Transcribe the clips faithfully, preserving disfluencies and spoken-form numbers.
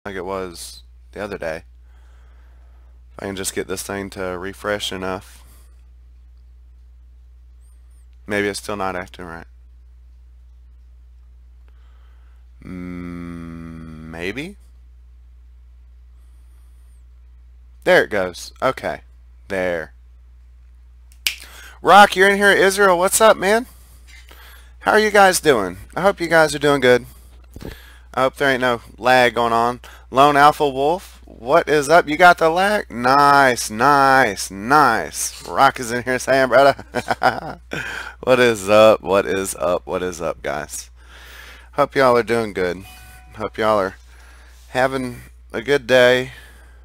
like it was the other day. If I can just get this thing to refresh enough. Maybe it's still not acting right. Mm, maybe? There it goes. Okay. There. Rock, you're in here, Israel. What's up, man? How are you guys doing? I hope you guys are doing good. I hope there ain't no lag going on. Lone Alpha Wolf, what is up? You got the lag? Nice, nice, nice. Rock is in here saying, brother. What is up? What is up? What is up, guys? Hope y'all are doing good. Hope y'all are having a good day.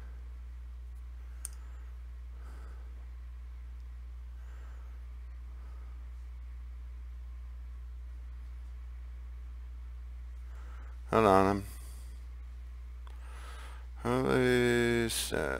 Hold on, I'm Holy Saturday.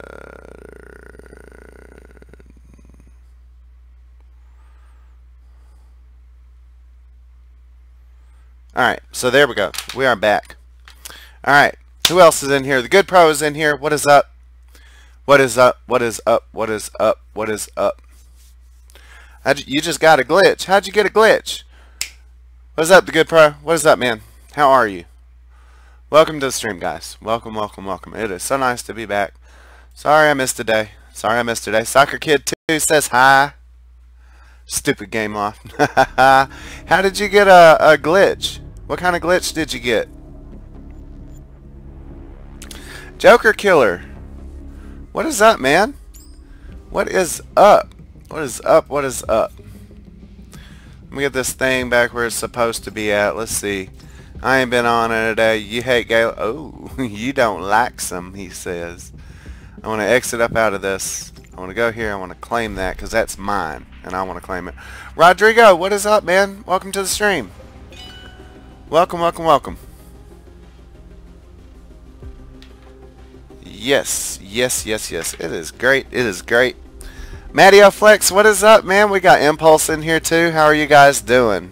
Alright, so there we go. We are back. Alright, who else is in here? The Good Pro is in here. What is up? What is up? What is up? What is up? What is up? How'd you, you just got a glitch. How'd you get a glitch? What is up, The Good Pro? What is up, man? How are you? Welcome to the stream, guys. Welcome, welcome, welcome. It is so nice to be back. Sorry I missed a day. Sorry I missed a day. Soccer Kid two says hi. Stupid game off. How did you get a, a glitch? What kind of glitch did you get? Joker Killer. What is up, man? What is up? What is up? What is up? Let me get this thing back where it's supposed to be at. Let's see. I ain't been on in a day. You hate Gale. Oh, you don't like some, he says. I want to exit up out of this. I want to go here. I want to claim that because that's mine, and I want to claim it. Rodrigo, what is up, man? Welcome to the stream. Welcome, welcome, welcome. Yes, yes, yes, yes. It is great. It is great. Mattio Flex, what is up, man? We got Impulse in here, too. How are you guys doing?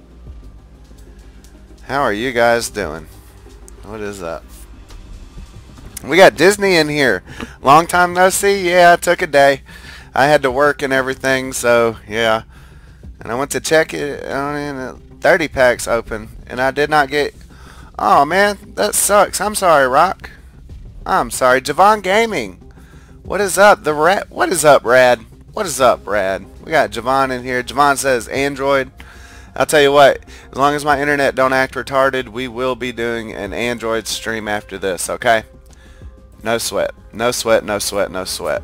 How are you guys doing? What is up? We got Disney in here. Long time no see. Yeah, it took a day. I had to work and everything, so yeah. And I went to check it. I mean, thirty packs open, and I did not get. Oh man, that sucks. I'm sorry, Rock. I'm sorry, Javon Gaming. What is up, the rat? What is up, Rad? What is up, Rad? We got Javon in here. Javon says Android. I'll tell you what, as long as my internet don't act retarded, we will be doing an Android stream after this, okay? No sweat. No sweat, no sweat, no sweat.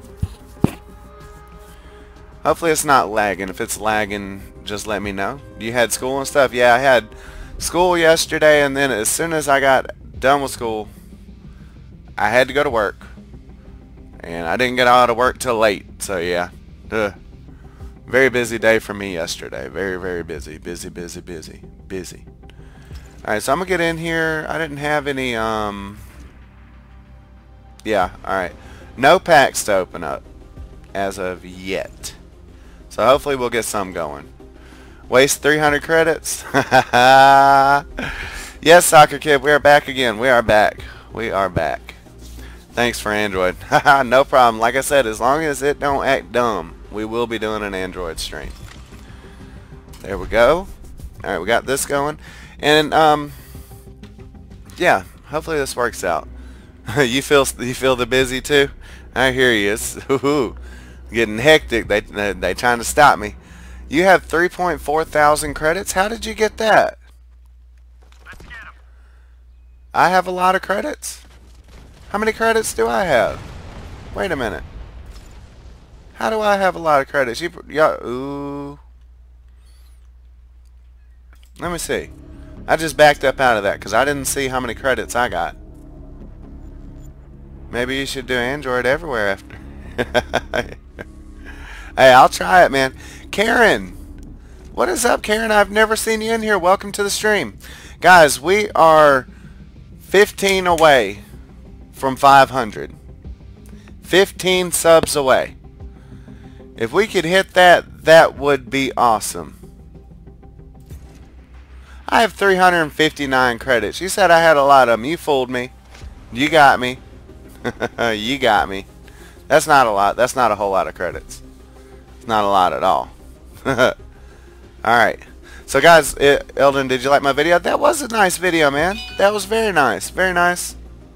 Hopefully it's not lagging. If it's lagging, just let me know. You had school and stuff? Yeah, I had school yesterday, and then as soon as I got done with school, I had to go to work. And I didn't get out of work till late, so yeah. Ugh. Very busy day for me yesterday. Very, very busy. Busy, busy, busy. Busy. Alright, so I'm going to get in here. I didn't have any, um... yeah, alright. No packs to open up as of yet. So hopefully we'll get some going. Waste three hundred credits. Yes, Soccer Kid, we are back again. We are back. We are back. Thanks for Android. No problem. Like I said, as long as it don't act dumb, we will be doing an Android stream. There we go. Alright, we got this going. And, um, yeah, hopefully this works out. you feel you feel the busy too? I hear you. It's ooh, getting hectic. They, they, they trying to stop me. You have three point four thousand credits? How did you get that? Let's get 'em. I have a lot of credits. How many credits do I have? Wait a minute. How do I have a lot of credits? You, yeah, ooh. Let me see. I just backed up out of that because I didn't see how many credits I got. Maybe you should do Android everywhere after. Hey, I'll try it, man. Karen. What is up, Karen? I've never seen you in here. Welcome to the stream. Guys, we are fifteen away from five hundred. fifteen subs away. If we could hit that, that would be awesome. I have three hundred fifty-nine credits. You said I had a lot of them. You fooled me. You got me. You got me. That's not a lot. That's not a whole lot of credits. It's not a lot at all. Alright. So guys, it, Eldon, did you like my video? That was a nice video, man. That was very nice. Very nice.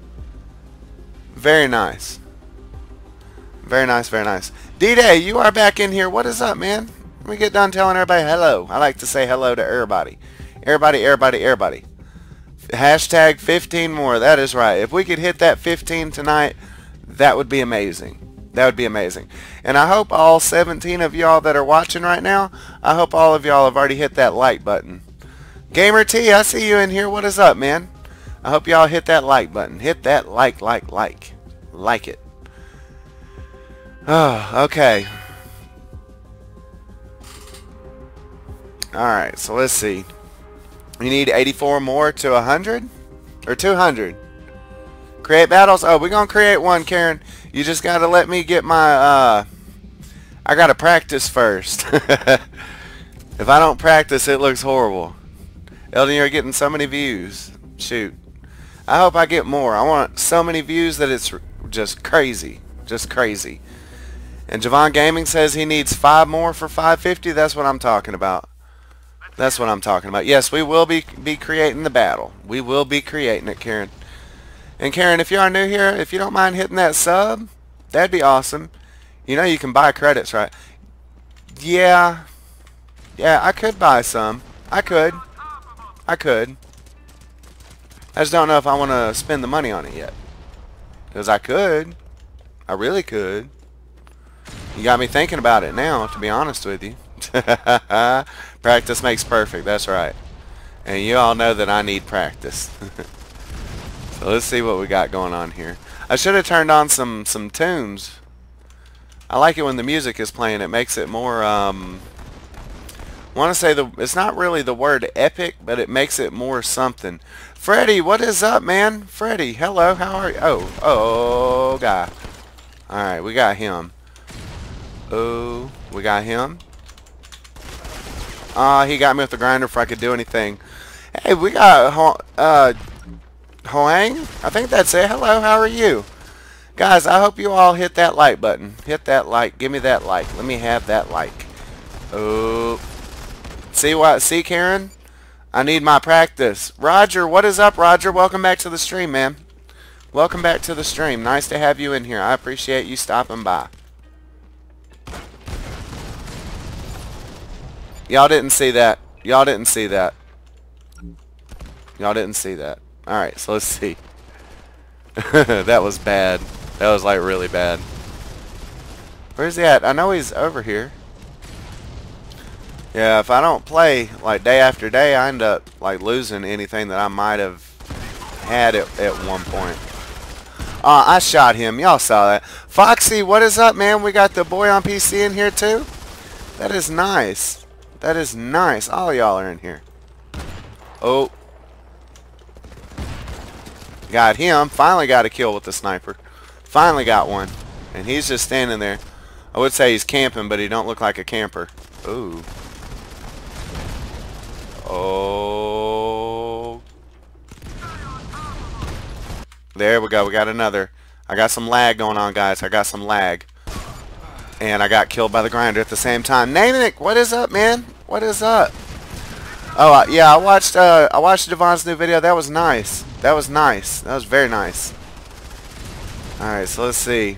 Very nice. Very nice, very nice. D-Day, you are back in here. What is up, man? Let me get done telling everybody hello. I like to say hello to everybody. Everybody, everybody, everybody. Hashtag fifteen more. That is right. If we could hit that fifteen tonight, that would be amazing. That would be amazing. And I hope all seventeen of y'all that are watching right now, I hope all of y'all have already hit that like button. Gamer T, I see you in here. What is up, man? I hope y'all hit that like button. Hit that like, like, like. Like it. Oh, okay. Alright, so let's see. We need eighty-four more to one hundred? Or two hundred? Create battles? Oh, we're going to create one, Karen. You just got to let me get my, uh... I got to practice first. If I don't practice, it looks horrible. Eldon, you're getting so many views. Shoot. I hope I get more. I want so many views that it's just crazy. Just crazy. And Javon Gaming says he needs five more for five fifty. That's what I'm talking about. That's what I'm talking about. Yes, we will be be creating the battle. We will be creating it, Karen. And Karen, if you are new here, if you don't mind hitting that sub, that'd be awesome. You know you can buy credits, right? Yeah. Yeah, I could buy some. I could. I could. I just don't know if I want to spend the money on it yet. Because I could. I really could. You got me thinking about it now, to be honest with you. Practice makes perfect, that's right. And you all know that I need practice. So let's see what we got going on here. I should have turned on some, some tunes. I like it when the music is playing. It makes it more, um... I want to say, the it's not really the word epic, but it makes it more something. Freddy, what is up, man? Freddy, hello, how are you? Oh, oh, guy. Alright, we got him. Oh, we got him. Ah, uh, he got me with the grinder before I could do anything. Hey, we got Ho uh, Hoang? I think that's it. Hello, how are you? Guys, I hope you all hit that like button. Hit that like. Give me that like. Let me have that like. Oh. See what? See, Karen? I need my practice. Roger, what is up, Roger? Welcome back to the stream, man. Welcome back to the stream. Nice to have you in here. I appreciate you stopping by. Y'all didn't see that. Y'all didn't see that. Y'all didn't see that. Alright, so let's see. That was bad. That was like really bad. Where's he at? I know he's over here. Yeah, if I don't play like day after day, I end up like losing anything that I might have had at, at one point. Uh, I shot him. Y'all saw that. Foxy, what is up, man? We got the boy on P C in here too. That is nice. That is nice. All y'all are in here. Oh. Got him. Finally got a kill with the sniper. Finally got one. And he's just standing there. I would say he's camping, but he don't look like a camper. Ooh. Oh. There we go. We got another. I got some lag going on, guys. I got some lag. And I got killed by the grinder at the same time. Namic, what is up, man? What is up? Oh, uh, yeah, I watched uh, I watched Devon's new video. That was nice. That was nice. That was very nice. Alright, so let's see.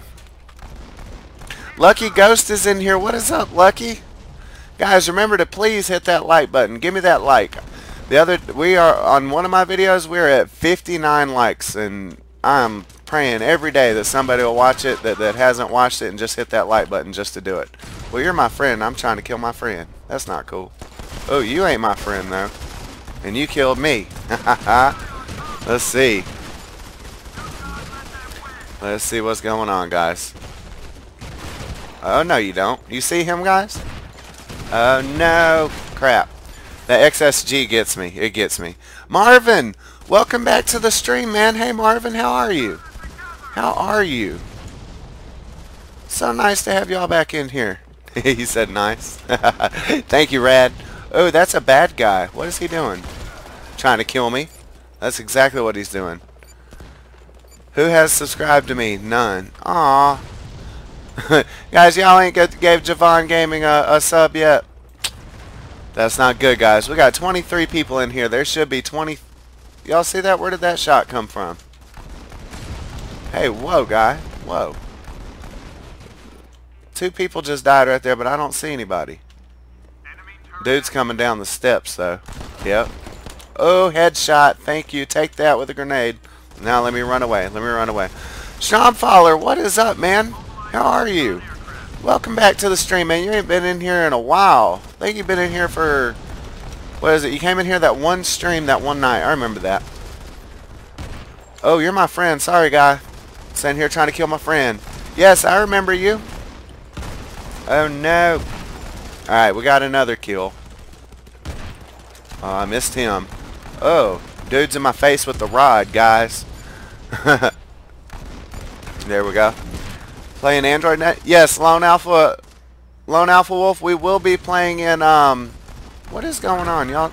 Lucky Ghost is in here. What is up, Lucky? Guys, remember to please hit that like button. Give me that like. The other, we are, on one of my videos, we're at fifty-nine likes. And I'm praying every day that somebody will watch it that, that hasn't watched it and just hit that like button just to do it. Well, you're my friend. I'm trying to kill my friend. That's not cool. Oh, you ain't my friend, though. And you killed me. Let's see. Let's see what's going on, guys. Oh, no, you don't. You see him, guys? Oh, no. Crap. The X S G gets me. It gets me. Marvin, welcome back to the stream, man. Hey, Marvin, how are you? How are you? So nice to have y'all back in here. He said nice. Thank you, Rad. Oh, that's a bad guy. What is he doing? Trying to kill me? That's exactly what he's doing. Who has subscribed to me? None. Aw. Guys, y'all ain't get, gave Javon Gaming a, a sub yet. That's not good, guys. We got twenty-three people in here. There should be twenty. Y'all see that? Where did that shot come from? Hey, whoa, guy. Whoa. Two people just died right there, but I don't see anybody. Dude's coming down the steps, though. Yep. Oh, headshot. Thank you. Take that with a grenade. Now let me run away. Let me run away. Sean Fowler, what is up, man? How are you? Welcome back to the stream, man. You ain't been in here in a while. I think you've been in here for... What is it? You came in here that one stream that one night. I remember that. Oh, you're my friend. Sorry, guy. Sitting here trying to kill my friend. Yes, I remember you. Oh, no. Alright, we got another kill. Oh, I missed him. Oh, dude's in my face with the rod, guys. There we go. Playing Android Net? Yes, Lone Alpha Lone Alpha Wolf, we will be playing in, um... what is going on, y'all?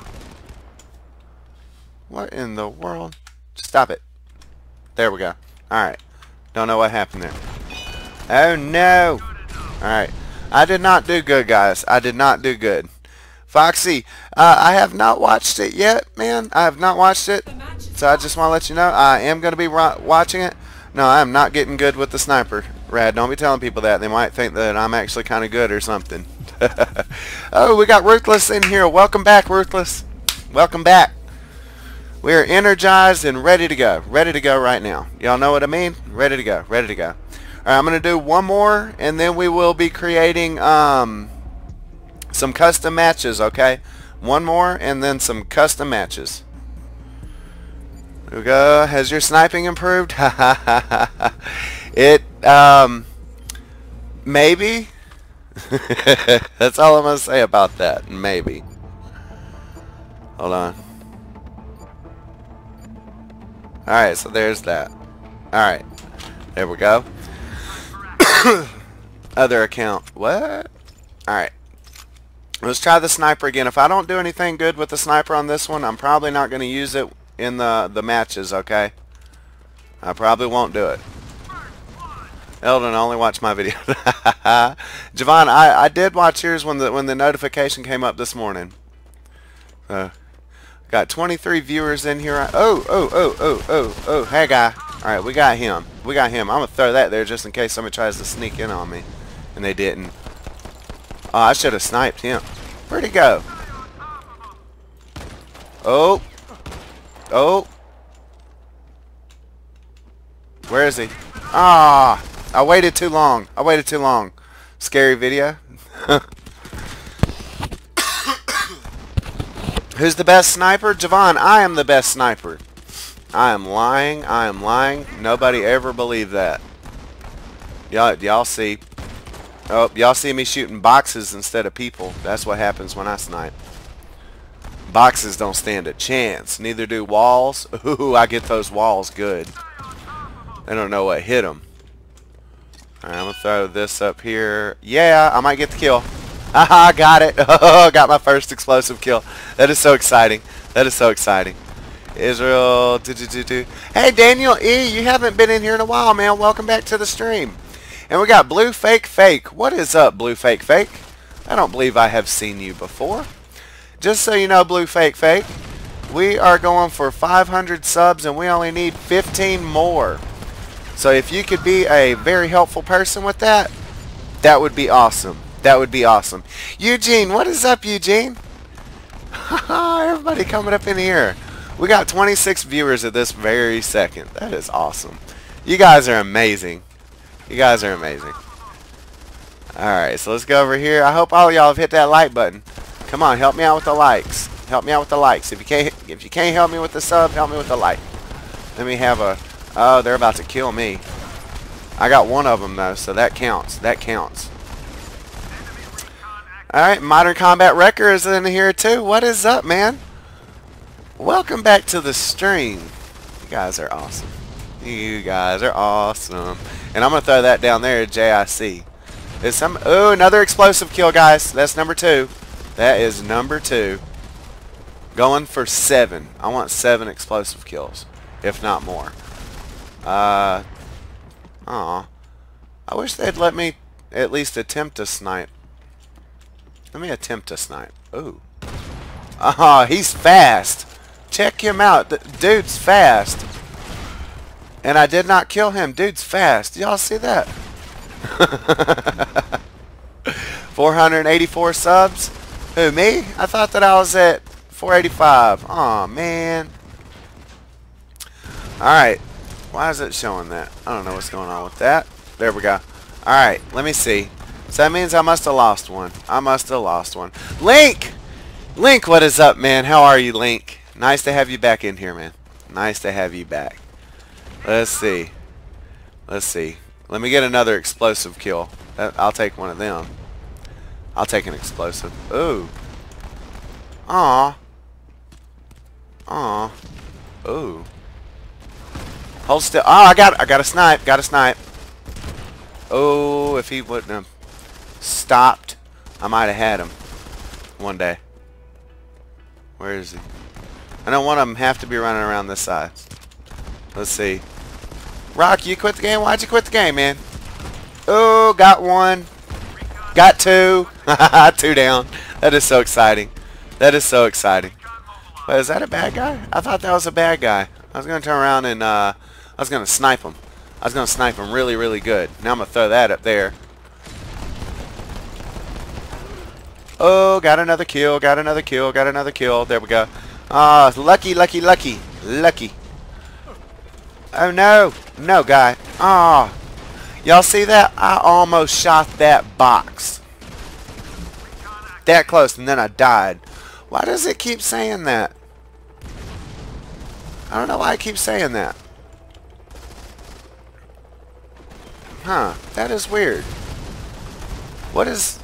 What in the world? Stop it. There we go. Alright. Don't know what happened there. Oh, no. Alright. I did not do good, guys. I did not do good. Foxy, uh, I have not watched it yet, man. I have not watched it. So I just want to let you know, I am going to be watching it. No, I am not getting good with the sniper. Rad, don't be telling people that. They might think that I'm actually kind of good or something. Oh, we got Ruthless in here. Welcome back, Ruthless. Welcome back. We are energized and ready to go. Ready to go right now. Y'all know what I mean? Ready to go. Ready to go. Alright, I'm going to do one more, and then we will be creating um, some custom matches, okay? One more, and then some custom matches. There we go. Has your sniping improved? It, um, maybe. That's all I'm going to say about that. Maybe. Hold on. Alright, so there's that. Alright. There we go. Other account. What? Alright. Let's try the sniper again. If I don't do anything good with the sniper on this one, I'm probably not going to use it in the, the matches, okay? I probably won't do it. Eldon, only watch my video. Javon, I, I did watch yours when the when the notification came up this morning. Uh, got twenty-three viewers in here. Oh, oh, oh, oh, oh, oh. Hey, guy. Alright, we got him. We got him. I'm going to throw that there just in case somebody tries to sneak in on me. And they didn't. Oh, I should have sniped him. Where'd he go? Oh. Oh. Where is he? Ah. I waited too long. I waited too long. Scary video. Who's the best sniper? Javon, I am the best sniper. I am lying. I am lying. Nobody ever believed that. Y'all, y'all see. Oh, y'all see me shooting boxes instead of people. That's what happens when I snipe. Boxes don't stand a chance. Neither do walls. Ooh, I get those walls good. They don't know what hit them. Alright, I'm going to throw this up here. Yeah, I might get the kill. Haha, got it. Oh, got my first explosive kill. That is so exciting. That is so exciting. Israel. Doo -doo -doo -doo. Hey, Daniel E. You haven't been in here in a while, man. Welcome back to the stream. And we got Blue Fake Fake. What is up, Blue Fake Fake? I don't believe I have seen you before. Just so you know, Blue Fake Fake, we are going for five hundred subs and we only need fifteen more. So if you could be a very helpful person with that, that would be awesome. That would be awesome. Eugene, what is up, Eugene? Everybody coming up in here. We got twenty-six viewers at this very second. That is awesome. You guys are amazing. You guys are amazing. Alright, so let's go over here. I hope all of y'all have hit that like button. Come on, help me out with the likes. Help me out with the likes. If you can't if you can't help me with the sub, help me with the like. Let me have a... Oh, they're about to kill me. I got one of them, though, so that counts. That counts. Alright, Modern Combat Wrecker is in here, too. What is up, man? Welcome back to the stream. You guys are awesome. You guys are awesome. And I'm going to throw that down there at J I C. Is some... Oh, another explosive kill, guys. That's number two. That is number two. Going for seven. I want seven explosive kills, if not more. Uh, aw. I wish they'd let me at least attempt to snipe. Let me attempt to snipe. Ooh. Ah, he's fast. Check him out. The dude's fast. And I did not kill him. Dude's fast. Y'all see that? four hundred eighty-four subs? Who, me? I thought that I was at four eighty-five. Aw, man. Alright. Why is it showing that? I don't know what's going on with that. There we go. Alright, let me see. So that means I must have lost one. I must have lost one. Link! Link, what is up, man? How are you, Link? Nice to have you back in here, man. Nice to have you back. Let's see. Let's see. Let me get another explosive kill. I'll take one of them. I'll take an explosive. Ooh. Aw. Aw. Ooh. Hold still. Oh, I got I got a snipe. Got a snipe. Oh, if he wouldn't have stopped, I might have had him one day. Where is he? I know one of them have to be running around this side. Let's see. Rock, you quit the game? Why'd you quit the game, man? Oh, got one. Got two. Two down. That is so exciting. That is so exciting. Wait, is that a bad guy? I thought that was a bad guy. I was going to turn around and uh, I was going to snipe him. I was going to snipe him really, really good. Now I'm going to throw that up there. Oh, got another kill. Got another kill. Got another kill. There we go. Ah, oh, lucky, lucky, lucky. Lucky. Oh, no. No, guy. Ah. Oh. Y'all see that? I almost shot that box. That close, and then I died. Why does it keep saying that? I don't know why it keeps saying that. Huh. That is weird. What is...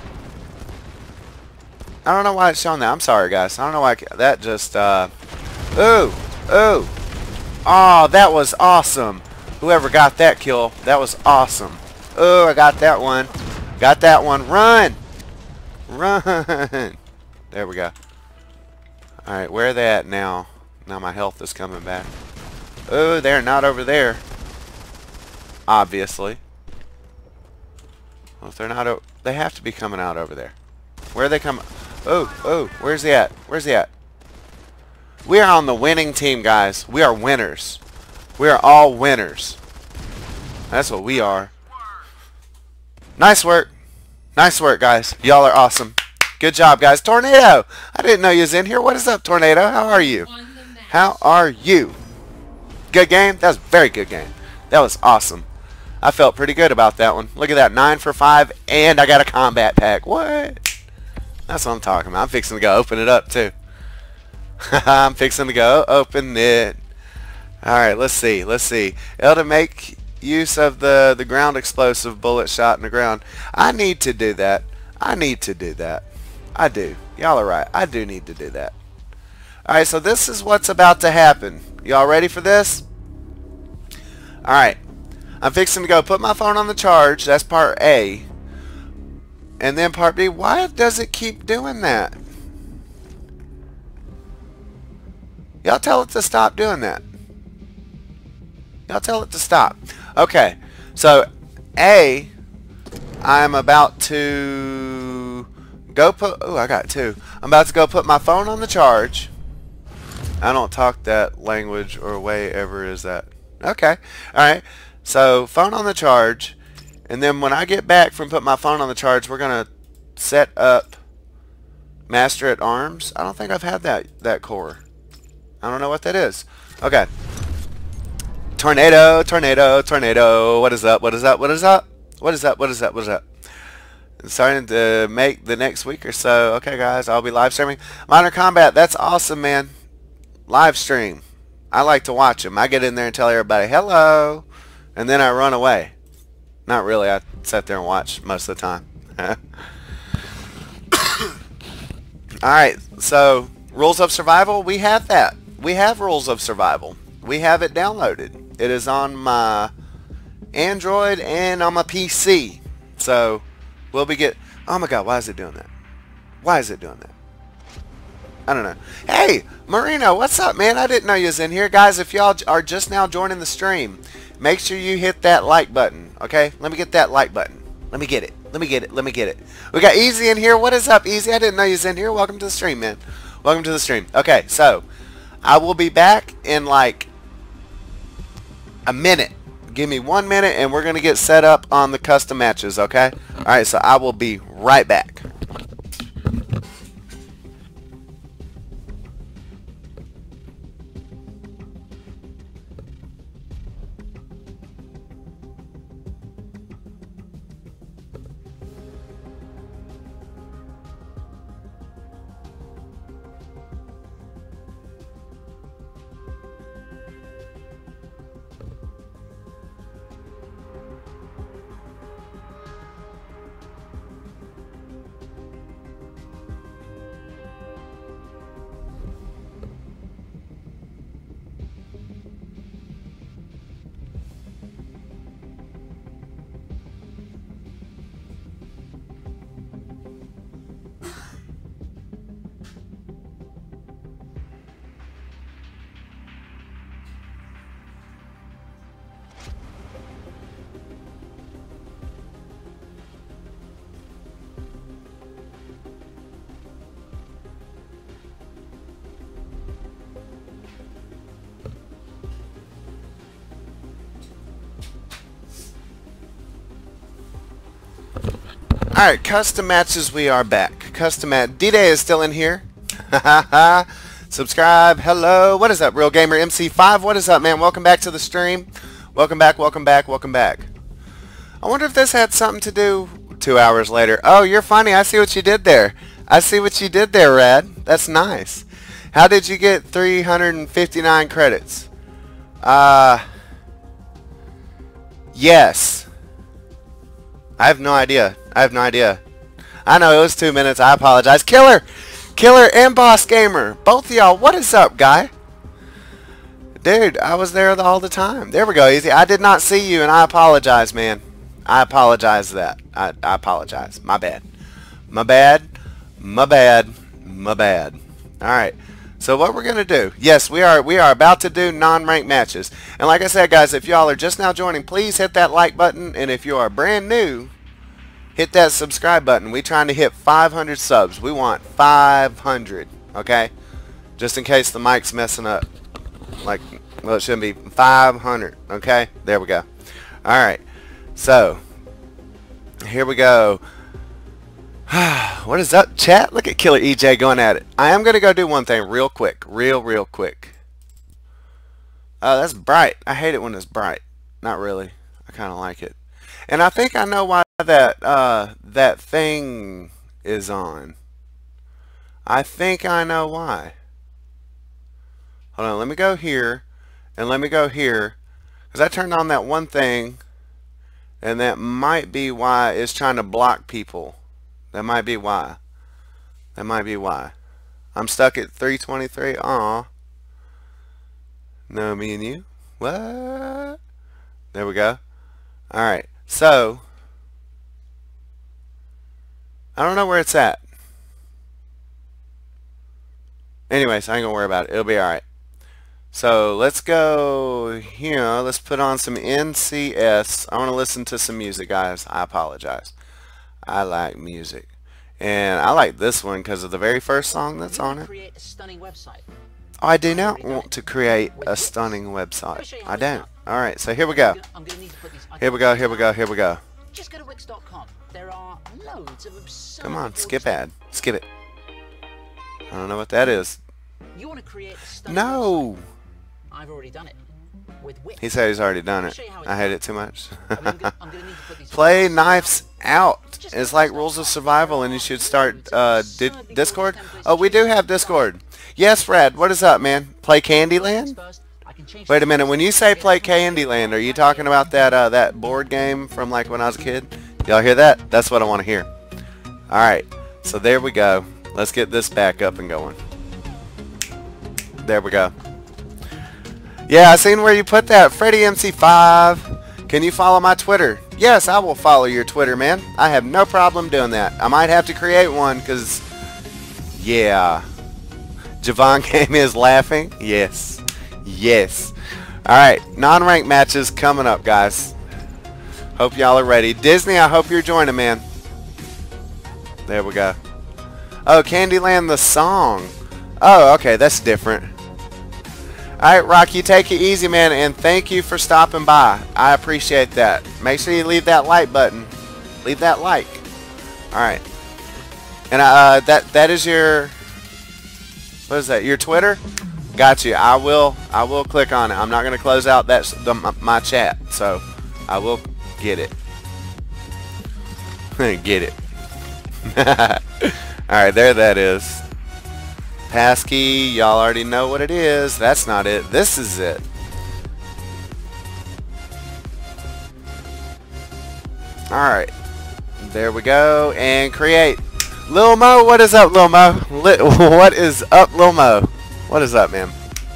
I don't know why it's showing that. I'm sorry, guys. I don't know why... I, that just, uh... Ooh! Ooh! Oh, that was awesome. Whoever got that kill, that was awesome. Oh, I got that one. Got that one. Run! Run! There we go. Alright, where are they at now? Now my health is coming back. Oh, they're not over there. Obviously. Well, if they're not over... They have to be coming out over there. Where are they coming... Oh, oh, where's he at? Where's he at? We are on the winning team, guys. We are winners. We are all winners. That's what we are. Nice work. Nice work, guys. Y'all are awesome. Good job, guys. Tornado! I didn't know you was in here. What is up, Tornado? How are you? How are you? Good game? That was a very good game. That was awesome. I felt pretty good about that one. Look at that. nine for five, and I got a combat pack. What? That's what I'm talking about. I'm fixing to go open it up, too. I'm fixing to go open it. Alright, let's see. Let's see. Able to make use of the, the ground explosive bullet shot in the ground. I need to do that. I need to do that. I do. Y'all are right. I do need to do that. Alright, so this is what's about to happen. Y'all ready for this? Alright. I'm fixing to go put my phone on the charge. That's part A. And then part B. Why does it keep doing that? Y'all tell it to stop doing that. Y'all tell it to stop. Okay. So, A, I'm about to go put... Oh, I got two. I'm about to go put my phone on the charge. I don't talk that language or way ever is that. Okay. Alright. So, phone on the charge. And then when I get back from putting my phone on the charge, we're going to set up Master at Arms. I don't think I've had that, that core. I don't know what that is. Okay. Tornado, tornado, tornado. What is up? What is up? What is up? What is up? What is up? What is up? It's starting to make the next week or so. Okay, guys. I'll be live streaming. Modern Combat. That's awesome, man. Live stream. I like to watch them. I get in there and tell everybody, hello. And then I run away. Not really. I sit there and watch most of the time. Alright. So, Rules of Survival. We have that. We have Rules of Survival. We have it downloaded. It is on my Android and on my P C. So, we'll be get. Oh my God, why is it doing that? Why is it doing that? I don't know. Hey, Marino, what's up, man? I didn't know you was in here. Guys, if y'all are just now joining the stream, make sure you hit that like button, okay? Let me get that like button. Let me get it. Let me get it. Let me get it. We got Easy in here. What is up, Easy? I didn't know you was in here. Welcome to the stream, man. Welcome to the stream. Okay, so I will be back in like a minute. Give me one minute, and we're going to get set up on the custom matches, okay? All right, so I will be right back. Alright, custom matches, we are back. Custom match. D-Day is still in here. Subscribe. Hello. What is up, Real Gamer M C five? What is up, man? Welcome back to the stream. Welcome back, welcome back, welcome back. I wonder if this had something to do two hours later. Oh, you're funny. I see what you did there. I see what you did there, Rad. That's nice. How did you get three hundred fifty-nine credits? Uh, yes. I have no idea. I have no idea. I know it was two minutes. I apologize. Killer! Killer and Boss Gamer. Both of y'all. What is up, guy? Dude, I was there all the time. There we go, Easy. I did not see you, and I apologize, man. I apologize for that. I, I apologize. My bad. My bad. My bad. My bad. Alright. So what we're going to do, yes, we are we are about to do non-ranked matches. And like I said, guys, if y'all are just now joining, please hit that like button. And if you are brand new, hit that subscribe button. We're trying to hit five hundred subs. We want five hundred, okay? Just in case the mic's messing up. Like, well, it shouldn't be five hundred, okay? There we go. Alright, so, here we go. What is up, chat? Look at Killer E J going at it. I am going to go do one thing real quick. Real, real quick. Oh, that's bright. I hate it when it's bright. Not really. I kind of like it. And I think I know why that, uh, that thing is on. I think I know why. Hold on, let me go here. And let me go here. Because I turned on that one thing. And that might be why it's trying to block people. That might be why. That might be why. I'm stuck at three twenty-three. Aw. No, me and you. What? There we go. Alright. So. I don't know where it's at. Anyways, I ain't gonna worry about it. It'll be alright. So, let's go here. Let's put on some N C S. I want to listen to some music, guys. I apologize. I like music. And I like this one because of the very first song that's on it. Create a stunning website. Oh, I do not want to create a stunning website. I don't. Alright, so here we go. Here we go, here we go, here we go. Just go to wix dot com. There are loads of absurd. Come on, skip ad. Skip it. I don't know what that is. You want to create a stunning No! website? I've already done it. With Wix. He said he's already done it. I hate it too much. I mean, I'm gonna, I'm gonna need to put these Play Knives Out. It's like Rules of Survival, and you should start uh, di Discord. Oh, we do have Discord. Yes, Fred. What is up, man? Play Candyland? Wait a minute. When you say play Candyland, are you talking about that uh, that board game from like when I was a kid? Y'all hear that? That's what I want to hear. All right. So there we go. Let's get this back up and going. There we go. Yeah, I seen where you put that. Freddy M C five. Can you follow my Twitter? Yes, I will follow your Twitter, man. I have no problem doing that. I might have to create one because, yeah. Javon Game is laughing. Yes. Yes. Alright, non-ranked matches coming up, guys. Hope y'all are ready. Disney, I hope you're joining, man. There we go. Oh, Candyland the song. Oh, okay, that's different. Alright, Rock, you take it easy, man, and thank you for stopping by. I appreciate that. Make sure you leave that like button. Leave that like. Alright. And uh, that that is your... What is that? Your Twitter? Got you. I will I will click on it. I'm not going to close out that the, my chat, so I will get it. Get it. Alright, there that is. Passkey, y'all already know what it is. That's not it. This is it. Alright. There we go. And create. Lil Mo, what is up, Lil Mo? What is up, Lil Mo? What is up, man?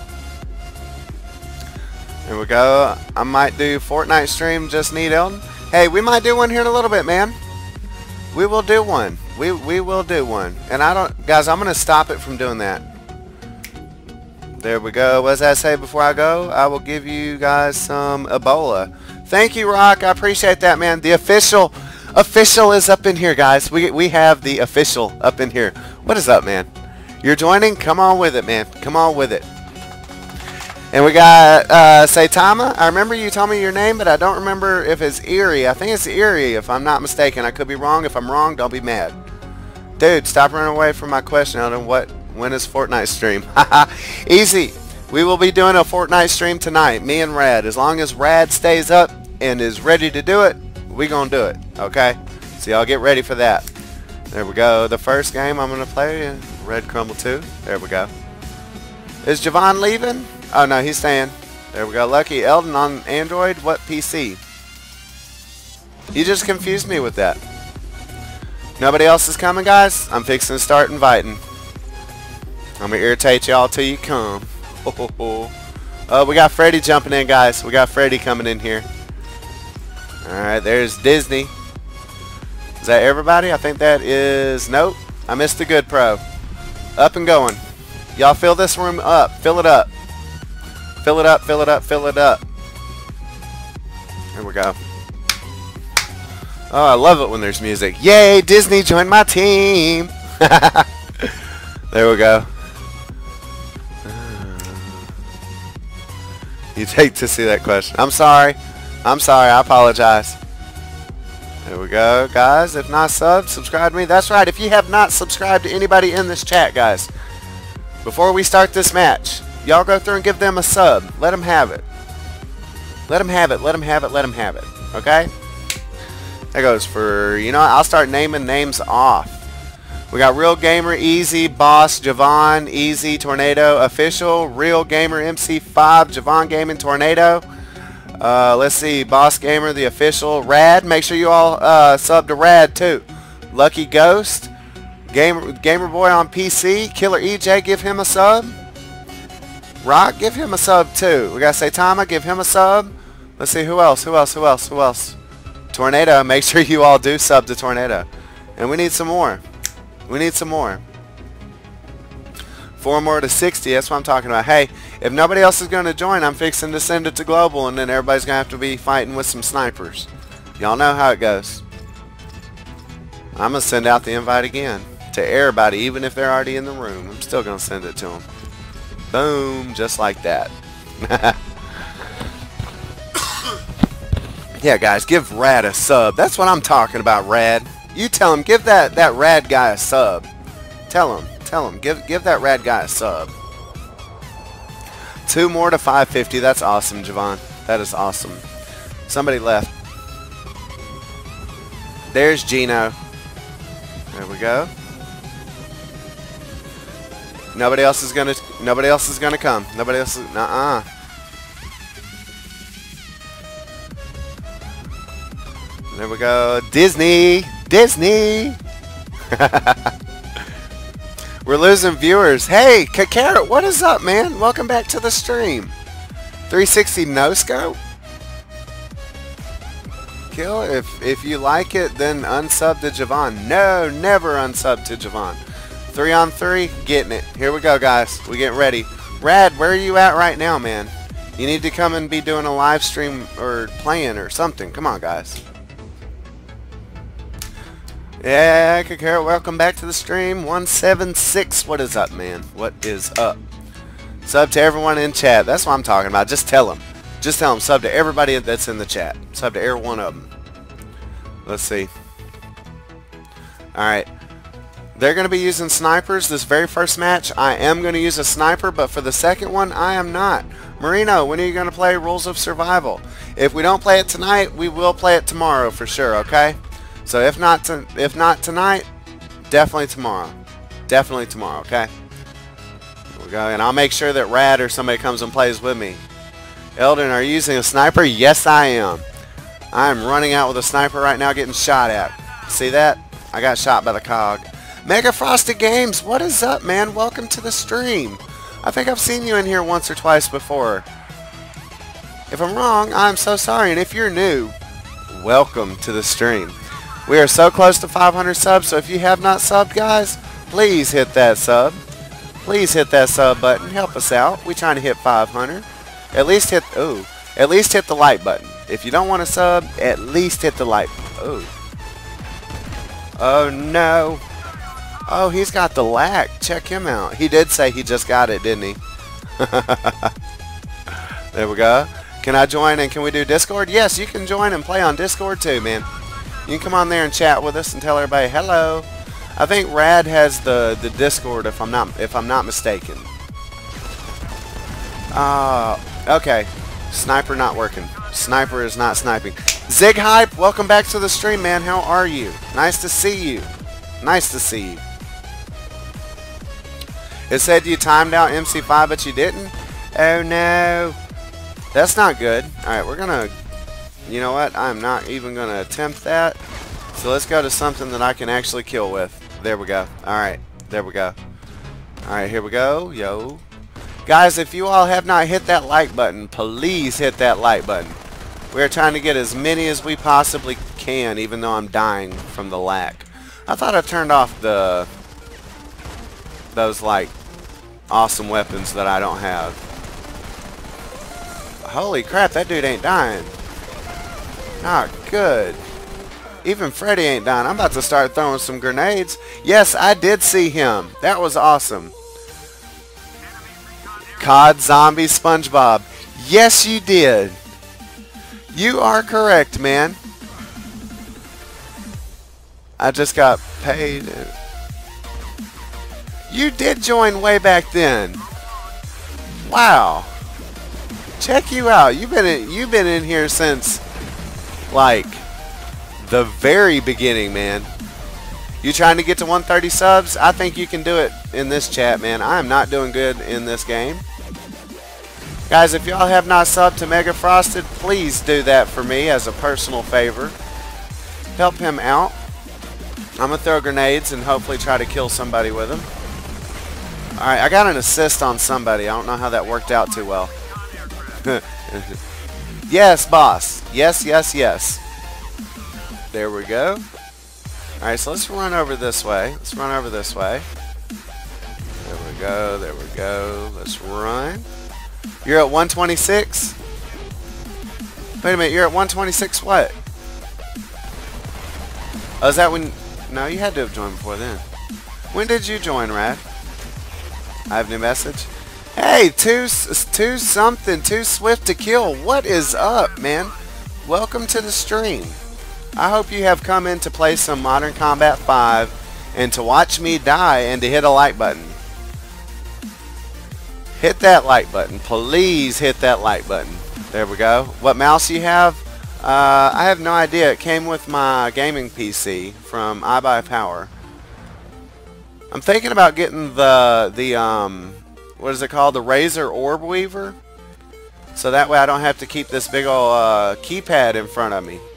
There we go. I might do Fortnite stream, just need Elton. Hey, we might do one here in a little bit, man. We will do one. We we will do one. And I don't, guys, I'm gonna stop it from doing that. There we go. What does that say before I go? I will give you guys some Ebola. Thank you, Rock. I appreciate that, man. The official official is up in here, guys. We we have the official up in here. What is up, man? You're joining? Come on with it, man. Come on with it. And we got uh, Saitama. I remember you told me your name, but I don't remember if it's Erie. I think it's Erie, if I'm not mistaken. I could be wrong. If I'm wrong, don't be mad. Dude, stop running away from my question. I don't know what. When is Fortnite stream? Easy. We will be doing a Fortnite stream tonight. Me and Rad. As long as Rad stays up and is ready to do it, we gonna do it. Okay? So y'all get ready for that. There we go. The first game I'm gonna play, Red Crumble two. There we go. Is Javon leaving? Oh no, he's staying. There we go. Lucky Eldon on Android. What P C? You just confused me with that. Nobody else is coming, guys? I'm fixing to start inviting. I'm gonna irritate y'all till you come. Oh, we got Freddy jumping in, guys. We got Freddy coming in here. Alright, there's Disney. Is that everybody? I think that is... Nope. I missed the good pro. Up and going. Y'all fill this room up. Fill it up. Fill it up, fill it up, fill it up. Here we go. Oh, I love it when there's music. Yay, Disney joined my team. There we go. You take to see that question. I'm sorry. I'm sorry. I apologize. There we go, guys. If not subbed, subscribe to me. That's right. If you have not subscribed to anybody in this chat, guys, before we start this match, y'all go through and give them a sub. Let them have it. Let them have it. Let them have it. Let them have it. Okay? That goes for, you know, I'll start naming names off. We got Real Gamer, Easy, Boss, Javon, Easy, Tornado, Official, Real Gamer, M C five, Javon Gaming, Tornado. Uh, let's see, Boss Gamer, the Official, Rad. Make sure you all uh, sub to Rad too. Lucky Ghost, Gamer, Gamer Boy on P C, Killer E J, give him a sub. Rock, give him a sub too. We got Saitama, give him a sub. Let's see, who else, who else, who else, who else? Tornado, make sure you all do sub to Tornado. And we need some more. We need some more. Four more to sixty, that's what I'm talking about. Hey, if nobody else is going to join, I'm fixing to send it to Global, and then everybody's going to have to be fighting with some snipers. Y'all know how it goes. I'm going to send out the invite again to everybody, even if they're already in the room. I'm still going to send it to them. Boom, just like that. Yeah, guys, give Rad a sub. That's what I'm talking about, Rad. You tell him, give that, that Rad guy a sub. Tell him, tell him, give, give that Rad guy a sub. Two more to five fifty. That's awesome, Javon. That is awesome. Somebody left. There's Gino. There we go. Nobody else is gonna. Nobody else is gonna come. Nobody else. Is, uh-uh. There we go. Disney. Disney. We're losing viewers. Hey, Kakarot, what is up, man? Welcome back to the stream. three sixty no scope. Kill. If if you like it, then unsub to Javon. No, never unsub to Javon. Three on three, getting it. Here we go, guys. We getting ready. Rad, where are you at right now, man? You need to come and be doing a live stream or playing or something. Come on, guys. Yeah, Kakara, welcome back to the stream. one seven six. What is up, man? What is up? Sub to everyone in chat. That's what I'm talking about. Just tell them. Just tell them. Sub to everybody that's in the chat. Sub to every one of them. Let's see. Alright. They're going to be using snipers this very first match. I am going to use a sniper, but for the second one, I am not. Marino, when are you going to play Rules of Survival? If we don't play it tonight, we will play it tomorrow for sure, okay? So if not to, if not tonight, definitely tomorrow. Definitely tomorrow, okay? Here we go, and I'll make sure that Rad or somebody comes and plays with me. Eldon, are you using a sniper? Yes, I am. I am running out with a sniper right now getting shot at. See that? I got shot by the cog. Mega Frosted Games, what is up, man? Welcome to the stream. I think I've seen you in here once or twice before. If I'm wrong, I'm so sorry. And if you're new, welcome to the stream. We are so close to five hundred subs, so if you have not subbed, guys, please hit that sub. Please hit that sub button. Help us out. We're trying to hit five hundred. At least hit, ooh, at least hit the like button. If you don't want to sub, at least hit the like. Ooh. Oh, no. Oh, he's got the lack. Check him out. He did say he just got it, didn't he? There we go. Can I join and can we do Discord? Yes, you can join and play on Discord too, man. You can come on there and chat with us and tell everybody hello. I think Rad has the the Discord if I'm not if I'm not mistaken. Uh, okay. Sniper not working. Sniper is not sniping. Zig Hype, welcome back to the stream, man. How are you? Nice to see you. Nice to see you. It said you timed out M C five, but you didn't? Oh, no. That's not good. Alright, we're going to... You know what? I'm not even going to attempt that. So let's go to something that I can actually kill with. There we go. Alright, there we go. Alright, here we go. Yo. Guys, if you all have not hit that like button, please hit that like button. We're trying to get as many as we possibly can, even though I'm dying from the lack. I thought I turned off the... those, like, awesome weapons that I don't have. Holy crap, that dude ain't dying. Not good. Even Freddy ain't dying. I'm about to start throwing some grenades. Yes, I did see him. That was awesome. C O D, Zombie, SpongeBob. Yes, you did. You are correct, man. I just got paid. You did join way back then. Wow. Check you out. You've been in, you've been in here since like the very beginning, man. You trying to get to one thirty subs? I think you can do it in this chat, man. I am not doing good in this game. Guys, if y'all have not subbed to Mega Frosted, please do that for me as a personal favor. Help him out. I'm going to throw grenades and hopefully try to kill somebody with them. Alright, I got an assist on somebody. I don't know how that worked out too well. Yes, boss. Yes, yes, yes. There we go. Alright, so let's run over this way. Let's run over this way. There we go. There we go. Let's run. You're at one twenty-six? Wait a minute. You're at one twenty-six what? Oh, is that when... No, you had to have joined before then. When did you join, Rad? I have a new message. Hey, two, two something, too swift to kill. What is up, man? Welcome to the stream. I hope you have come in to play some Modern Combat five and to watch me die and to hit a like button. Hit that like button. Please hit that like button. There we go. What mouse you have? Uh, I have no idea. It came with my gaming P C from iBuyPower. I'm thinking about getting the the um what is it called? The Razer Orb Weaver. So that way I don't have to keep this big old uh, keypad in front of me.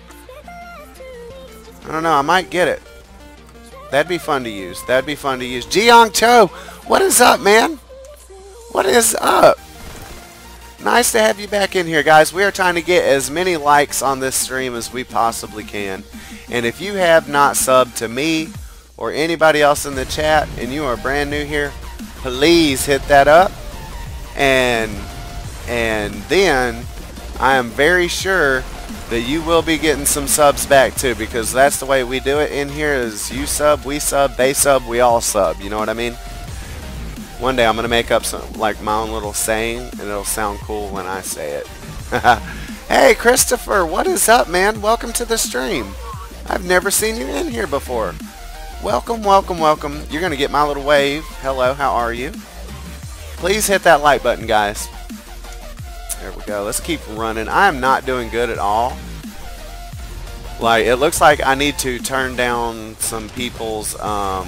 I don't know. I might get it. That'd be fun to use. That'd be fun to use. Jiyoung Cho, what is up, man? What is up? Nice to have you back in here, guys. We are trying to get as many likes on this stream as we possibly can. And if you have not subbed to me or anybody else in the chat and you are brand new here, please hit that up. And and then I am very sure that you will be getting some subs back too, because that's the way we do it in here is you sub, we sub, they sub, we all sub. You know what I mean? One day I'm going to make up some like my own little saying and it'll sound cool when I say it. Hey Christopher, what is up, man? Welcome to the stream. I've never seen you in here before. Welcome, welcome, welcome. You're going to get my little wave. Hello, how are you? Please hit that like button, guys. There we go. Let's keep running. I am not doing good at all. Like, it looks like I need to turn down some people's um,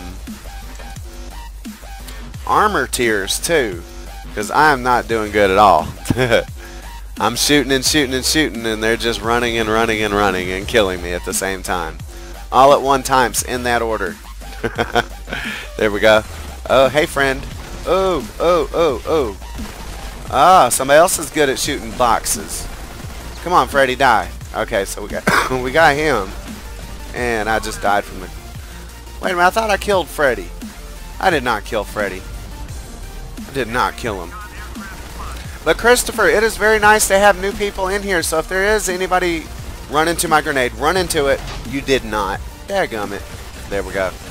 armor tiers too, because I am not doing good at all. I'm shooting and shooting and shooting, and they're just running and running and running and killing me at the same time. All at one time, in that order. There we go. Oh, hey friend. Oh, oh, oh, oh. Ah, somebody else is good at shooting boxes. Come on, Freddy, die. Okay, so we got we got him, and I just died from the. Wait a minute, I thought I killed Freddy. I did not kill Freddy. I did not kill him. But Christopher, it is very nice to have new people in here. So if there is anybody run into my grenade, run into it. You did not. Dadgummit. There we go.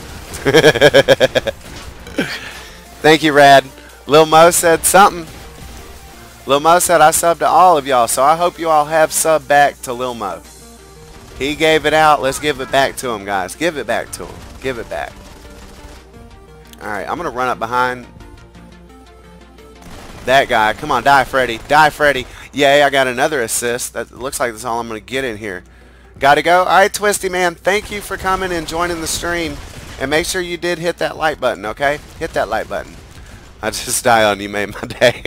Thank you, Rad. Lil Mo said something. Lil Mo said I subbed to all of y'all, so I hope you all have sub back to Lil Mo. He gave it out. Let's give it back to him, guys. Give it back to him. Give it back. Alright, I'm going to run up behind that guy. Come on, die, Freddy. Die, Freddy. Yay, I got another assist. That looks like that's all I'm going to get in here. Gotta go. Alright, Twisty, man. Thank you for coming and joining the stream. And make sure you did hit that like button, okay? Hit that like button. I just died on you, made my day.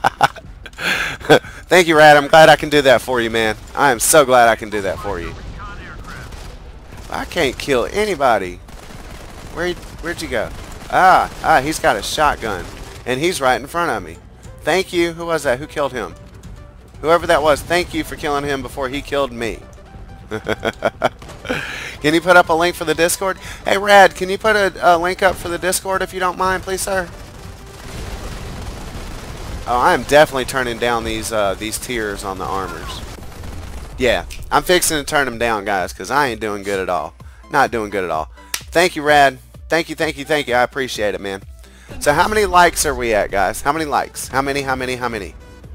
Thank you, Rad. I'm glad I can do that for you, man. I am so glad I can do that for you. I can't kill anybody. Where, where'd you go? Ah, ah, he's got a shotgun. And he's right in front of me. Thank you. Who was that? Who killed him? Whoever that was, thank you for killing him before he killed me. Can you put up a link for the Discord? Hey, Rad, can you put a, a link up for the Discord if you don't mind, please, sir? Oh, I am definitely turning down these uh, these tiers on the armors. Yeah, I'm fixing to turn them down, guys, because I ain't doing good at all. Not doing good at all. Thank you, Rad. Thank you, thank you, thank you. I appreciate it, man. So how many likes are we at, guys? How many likes? How many, how many, how many?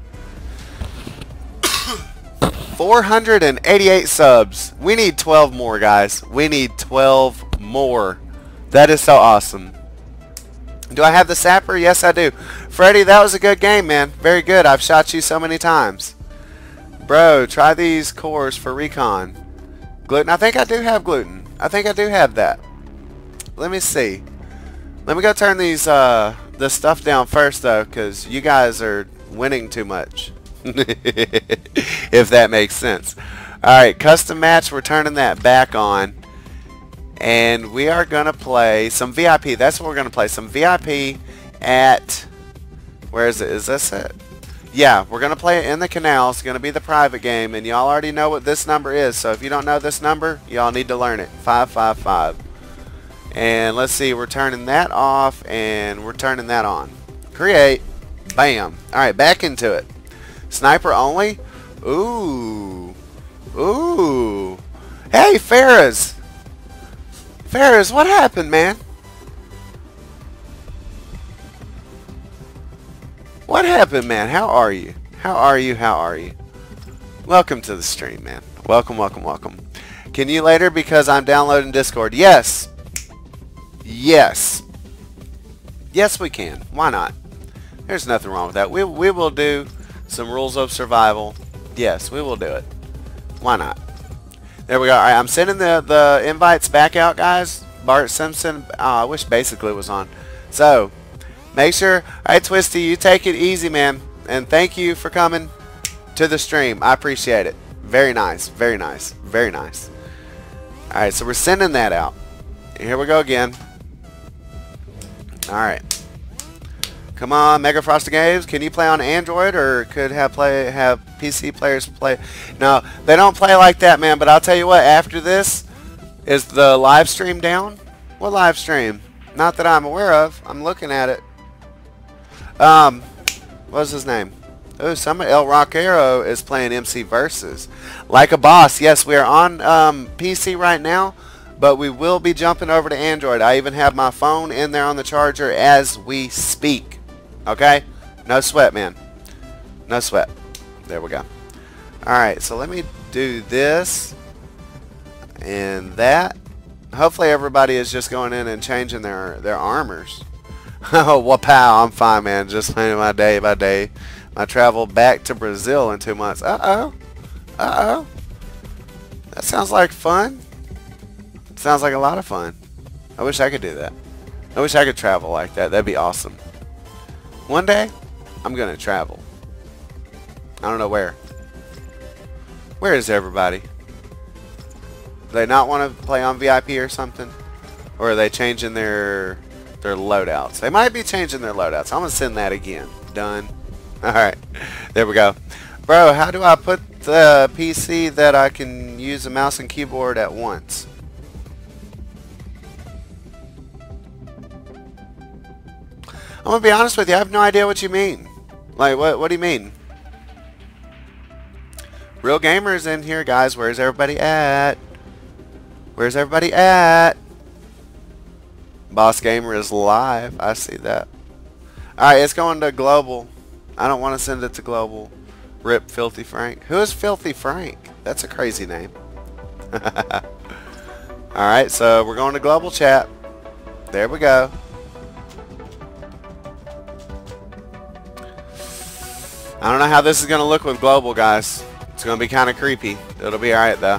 four hundred eighty-eight subs. We need twelve more, guys. We need twelve more. That is so awesome. Do I have the sapper? Yes, I do. Freddy, that was a good game, man. Very good. I've shot you so many times. Bro, try these cores for recon. Gluten. I think I do have gluten. I think I do have that. Let me see. Let me go turn these uh, the stuff down first, though, because you guys are winning too much. If that makes sense. Alright, custom match. We're turning that back on. And we are going to play some V I P. That's what we're going to play. Some V I P at... Where is it? Is this it? Yeah, we're going to play it in the canal. It's going to be the private game. And y'all already know what this number is. So if you don't know this number, y'all need to learn it. five five five. And let's see. We're turning that off. And we're turning that on. Create. Bam. Alright, back into it. Sniper only? Ooh. Ooh. Hey, Ferris. Ferris, what happened, man? What happened, man? How are you? How are you? How are you? Welcome to the stream, man. Welcome, welcome, welcome. Can you later because I'm downloading Discord? Yes. Yes. Yes, we can. Why not? There's nothing wrong with that. We, we will do some rules of survival. Yes, we will do it. Why not? There we go. All right, I'm sending the, the invites back out, guys. Bart Simpson, oh, I wish Basically was on. So, make sure, all right, Twisty, you take it easy, man. And thank you for coming to the stream. I appreciate it. Very nice, very nice, very nice. All right, so we're sending that out. Here we go again. All right. Come on, Mega Frosted Games. Can you play on Android, or could have play have P C players play? No, they don't play like that, man. But I'll tell you what. After this, is the live stream down? What live stream? Not that I'm aware of. I'm looking at it. Um, what's his name? Oh, somebody, El Rockero is playing M C Versus. Like a Boss. Yes, we are on um, P C right now, but we will be jumping over to Android. I even have my phone in there on the charger as we speak. Okay? No sweat, man. No sweat. There we go. Alright, so let me do this and that. Hopefully everybody is just going in and changing their, their armors. Oh, wapow, I'm fine, man. Just planning my day by day. My travel back to Brazil in two months. Uh-oh. Uh-oh. That sounds like fun. Sounds like a lot of fun. I wish I could do that. I wish I could travel like that. That'd be awesome. One day, I'm going to travel. I don't know where. Where is everybody? Do they not want to play on V I P or something? Or are they changing their their loadouts? They might be changing their loadouts. I'm going to send that again. Done. Alright. There we go. Bro, how do I put the P C that I can use a mouse and keyboard at once? I'm going to be honest with you. I have no idea what you mean. Like, what, what do you mean? Real gamers in here, guys. Where's everybody at? Where's everybody at? Boss Gamer is live. I see that. Alright, it's going to global. I don't want to send it to global. Rip Filthy Frank. Who is Filthy Frank? That's a crazy name. Alright, so we're going to global chat. There we go. I don't know how this is going to look with global, guys. It's going to be kind of creepy. It'll be alright, though.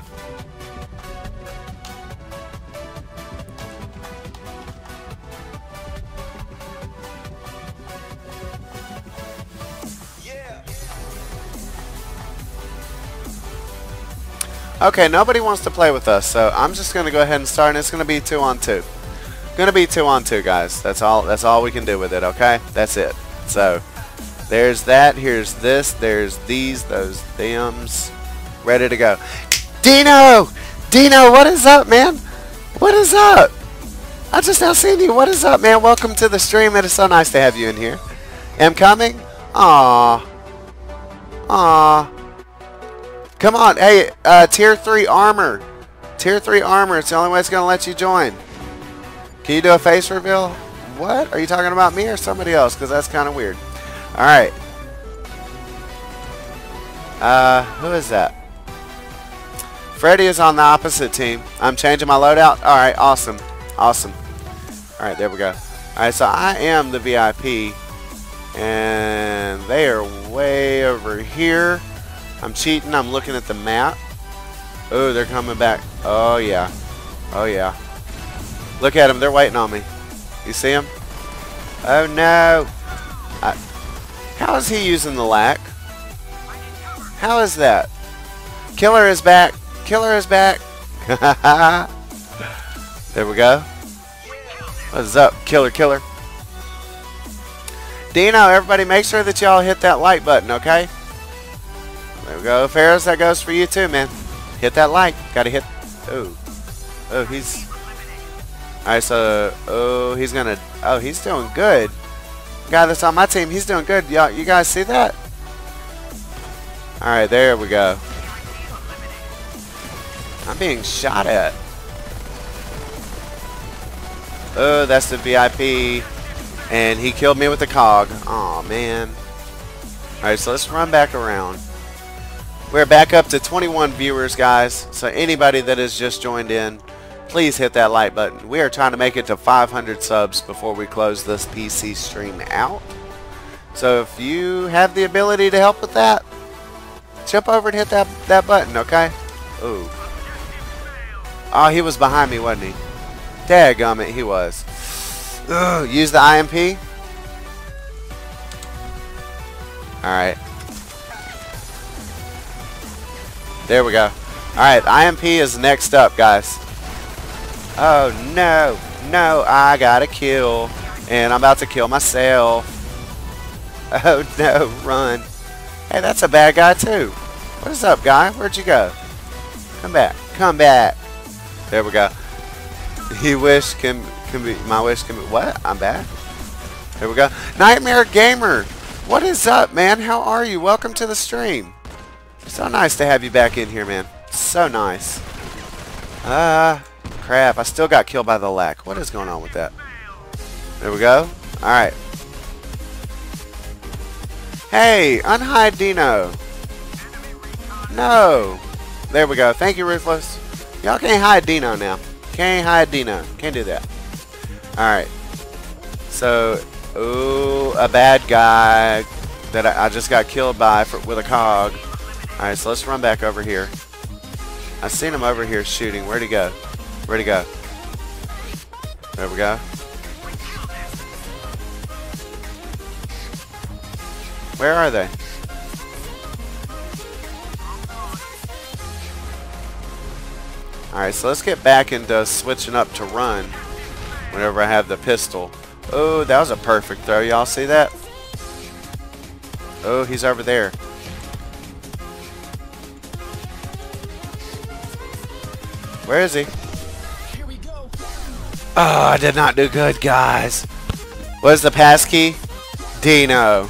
Okay, nobody wants to play with us, so I'm just going to go ahead and start, and it's going to be two on two. Going to be two on two, guys. That's all. That's all we can do with it. Okay, that's it. So there's that. Here's this. There's these. Those thems. Ready to go. Dino, Dino, what is up, man? What is up? I just now seen you. What is up, man? Welcome to the stream. It is so nice to have you in here. Am coming? Aw, aw. Come on, hey, uh, tier three armor. Tier three armor, it's the only way it's going to let you join. Can you do a face reveal? What? Are you talking about me or somebody else? Because that's kind of weird. Alright. Uh, who is that? Freddy is on the opposite team. I'm changing my loadout. Alright, awesome. Awesome. Alright, there we go. Alright, so I am the V I P. And they are way over here. I'm cheating. I'm looking at the map. Oh, they're coming back. Oh, yeah. Oh, yeah. Look at them. They're waiting on me. You see them? Oh, no. I, how is he using the lack? How is that? Killer is back. Killer is back. There we go. What's up, Killer Killer? Dino, everybody make sure that y'all hit that like button, okay? There we go. Ferris, that goes for you too, man. Hit that like. Gotta hit. Oh. Oh, he's. Alright, so. Oh, he's gonna. Oh, he's doing good. The guy that's on my team, he's doing good. Y'all, you guys see that? Alright, there we go. I'm being shot at. Oh, that's the V I P. And he killed me with the cog. Aw, man. Alright, so let's run back around. We're back up to twenty-one viewers, guys. So anybody that has just joined in, please hit that like button. We are trying to make it to five hundred subs before we close this P C stream out. So if you have the ability to help with that, jump over and hit that, that button, okay? Ooh. Oh, he was behind me, wasn't he? Dadgummit, he was. Ugh, use the I M P. Alright. There we go. Alright, I M P is next up, guys. Oh, no. No, I got a kill. And I'm about to kill myself. Oh, no. Run. Hey, that's a bad guy, too. What is up, guy? Where'd you go? Come back. Come back. There we go. He wished Kim, can be, my wish can be, what? I'm back. Here we go. Nightmare Gamer, what is up, man? How are you? Welcome to the stream. So nice to have you back in here, man. So nice. Ah, uh, crap. I still got killed by the lack. What is going on with that? There we go. Alright. Hey, unhide Dino. No. There we go. Thank you, Ruthless. Y'all can't hide Dino now. Can't hide Dino. Can't do that. Alright. So, ooh, a bad guy that I, I just got killed by for, with a cog. Alright, so let's run back over here. I seen him over here shooting. Where'd he go? Where'd he go? There we go. Where are they? Alright, so let's get back into switching up to run whenever I have the pistol. Oh, that was a perfect throw. Y'all see that? Oh, he's over there. Where is he? Oh, I did not do good, guys. What is the passkey? Dino.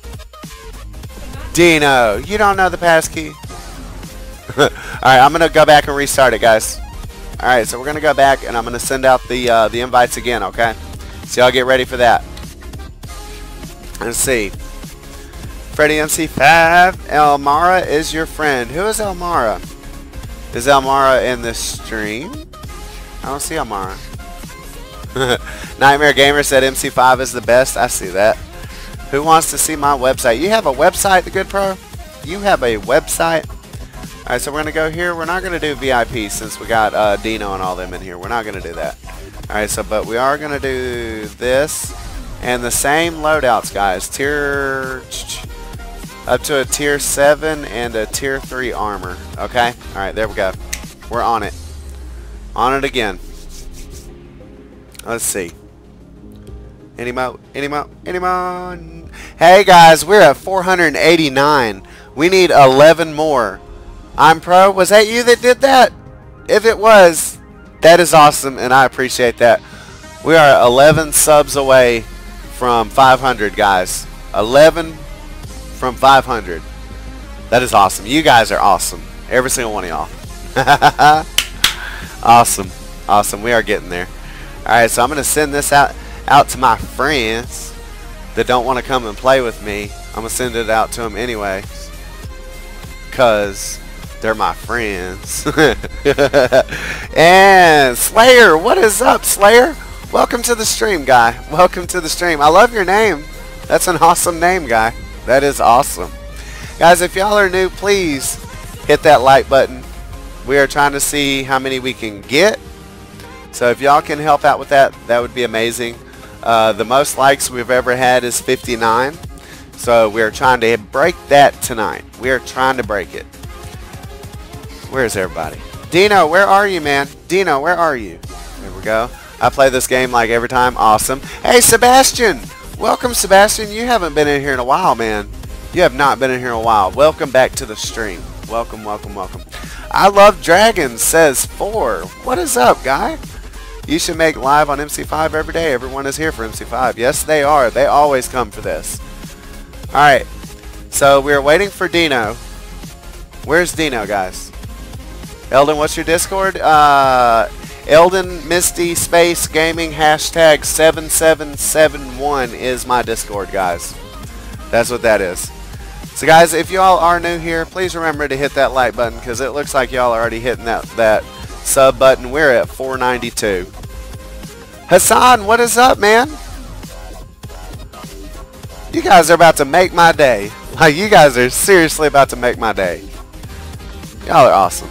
Dino. You don't know the passkey? Alright, I'm going to go back and restart it, guys. Alright, so we're going to go back and I'm going to send out the uh, the invites again, okay? So y'all get ready for that. Let's see. Freddy M C five. Elmara is your friend. Who is Elmara? Is Elmara in the stream? I don't see Elmara. Nightmare Gamer said M C five is the best. I see that. Who wants to see my website? You have a website, The Good Pro? You have a website? Alright, so we're going to go here. We're not going to do V I P since we got uh, Dino and all them in here. We're not going to do that. Alright, so but we are going to do this. And the same loadouts, guys. Tier... Up to a tier seven and a tier three armor. Okay? Alright, there we go. We're on it. On it again. Let's see. Any mo? Any mo? Any mo? Hey guys, we're at four hundred eighty-nine. We need eleven more. I'm Pro. Was that you that did that? If it was, that is awesome and I appreciate that. We are eleven subs away from five hundred, guys. eleven from five hundred. That is awesome. You guys are awesome. Every single one of y'all. Awesome. Awesome. We are getting there. Alright, so I'm going to send this out out to my friends that don't want to come and play with me. I'm going to send it out to them anyway. Because they're my friends. And Slayer, what is up, Slayer? Welcome to the stream, guy. Welcome to the stream. I love your name. That's an awesome name, guy. That is awesome. Guys, if y'all are new, please hit that like button. We are trying to see how many we can get. So if y'all can help out with that, that would be amazing. Uh, the most likes we've ever had is fifty-nine. So we are trying to break that tonight. We are trying to break it. Where's everybody? Dino, where are you, man? Dino, where are you? There we go. I play this game like every time. Awesome. Hey, Sebastian. Welcome, Sebastian. You haven't been in here in a while, man. You have not been in here in a while. Welcome back to the stream. Welcome, welcome, welcome. I love dragons, says four. What is up, guy? You should make live on M C five every day. Everyone is here for M C five. Yes, they are. They always come for this. Alright. So, we're waiting for Dino. Where's Dino, guys? Eldon, what's your Discord? Uh, Eldon Misty Space Gaming hashtag seven seven seven one is my Discord, guys. That's what that is. So, guys, if y'all are new here, please remember to hit that like button because it looks like y'all are already hitting that, that sub button. We're at four ninety-two. Hassan, what is up, man? You guys are about to make my day. Like, you guys are seriously about to make my day. Y'all are awesome.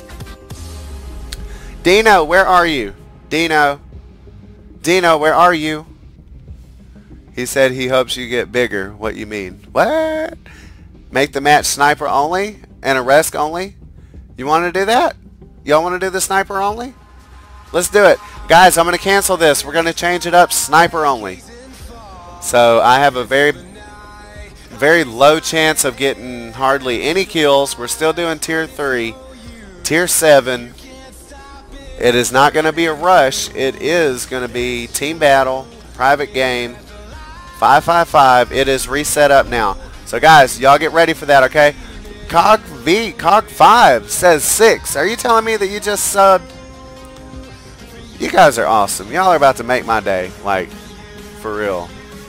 Dino, where are you? Dino. Dino, where are you? He said he hopes you get bigger. What you mean? What? Make the match sniper only and a resc only? You want to do that? Y'all want to do the sniper only? Let's do it. Guys, I'm going to cancel this. We're going to change it up sniper only. So I have a very, very low chance of getting hardly any kills. We're still doing tier three, tier seven. It is not going to be a rush. It is going to be team battle, private game, five five five. It is reset up now. So guys, y'all get ready for that, okay? Cog V, Cog five says six. Are you telling me that you just subbed? You guys are awesome. Y'all are about to make my day, like, for real.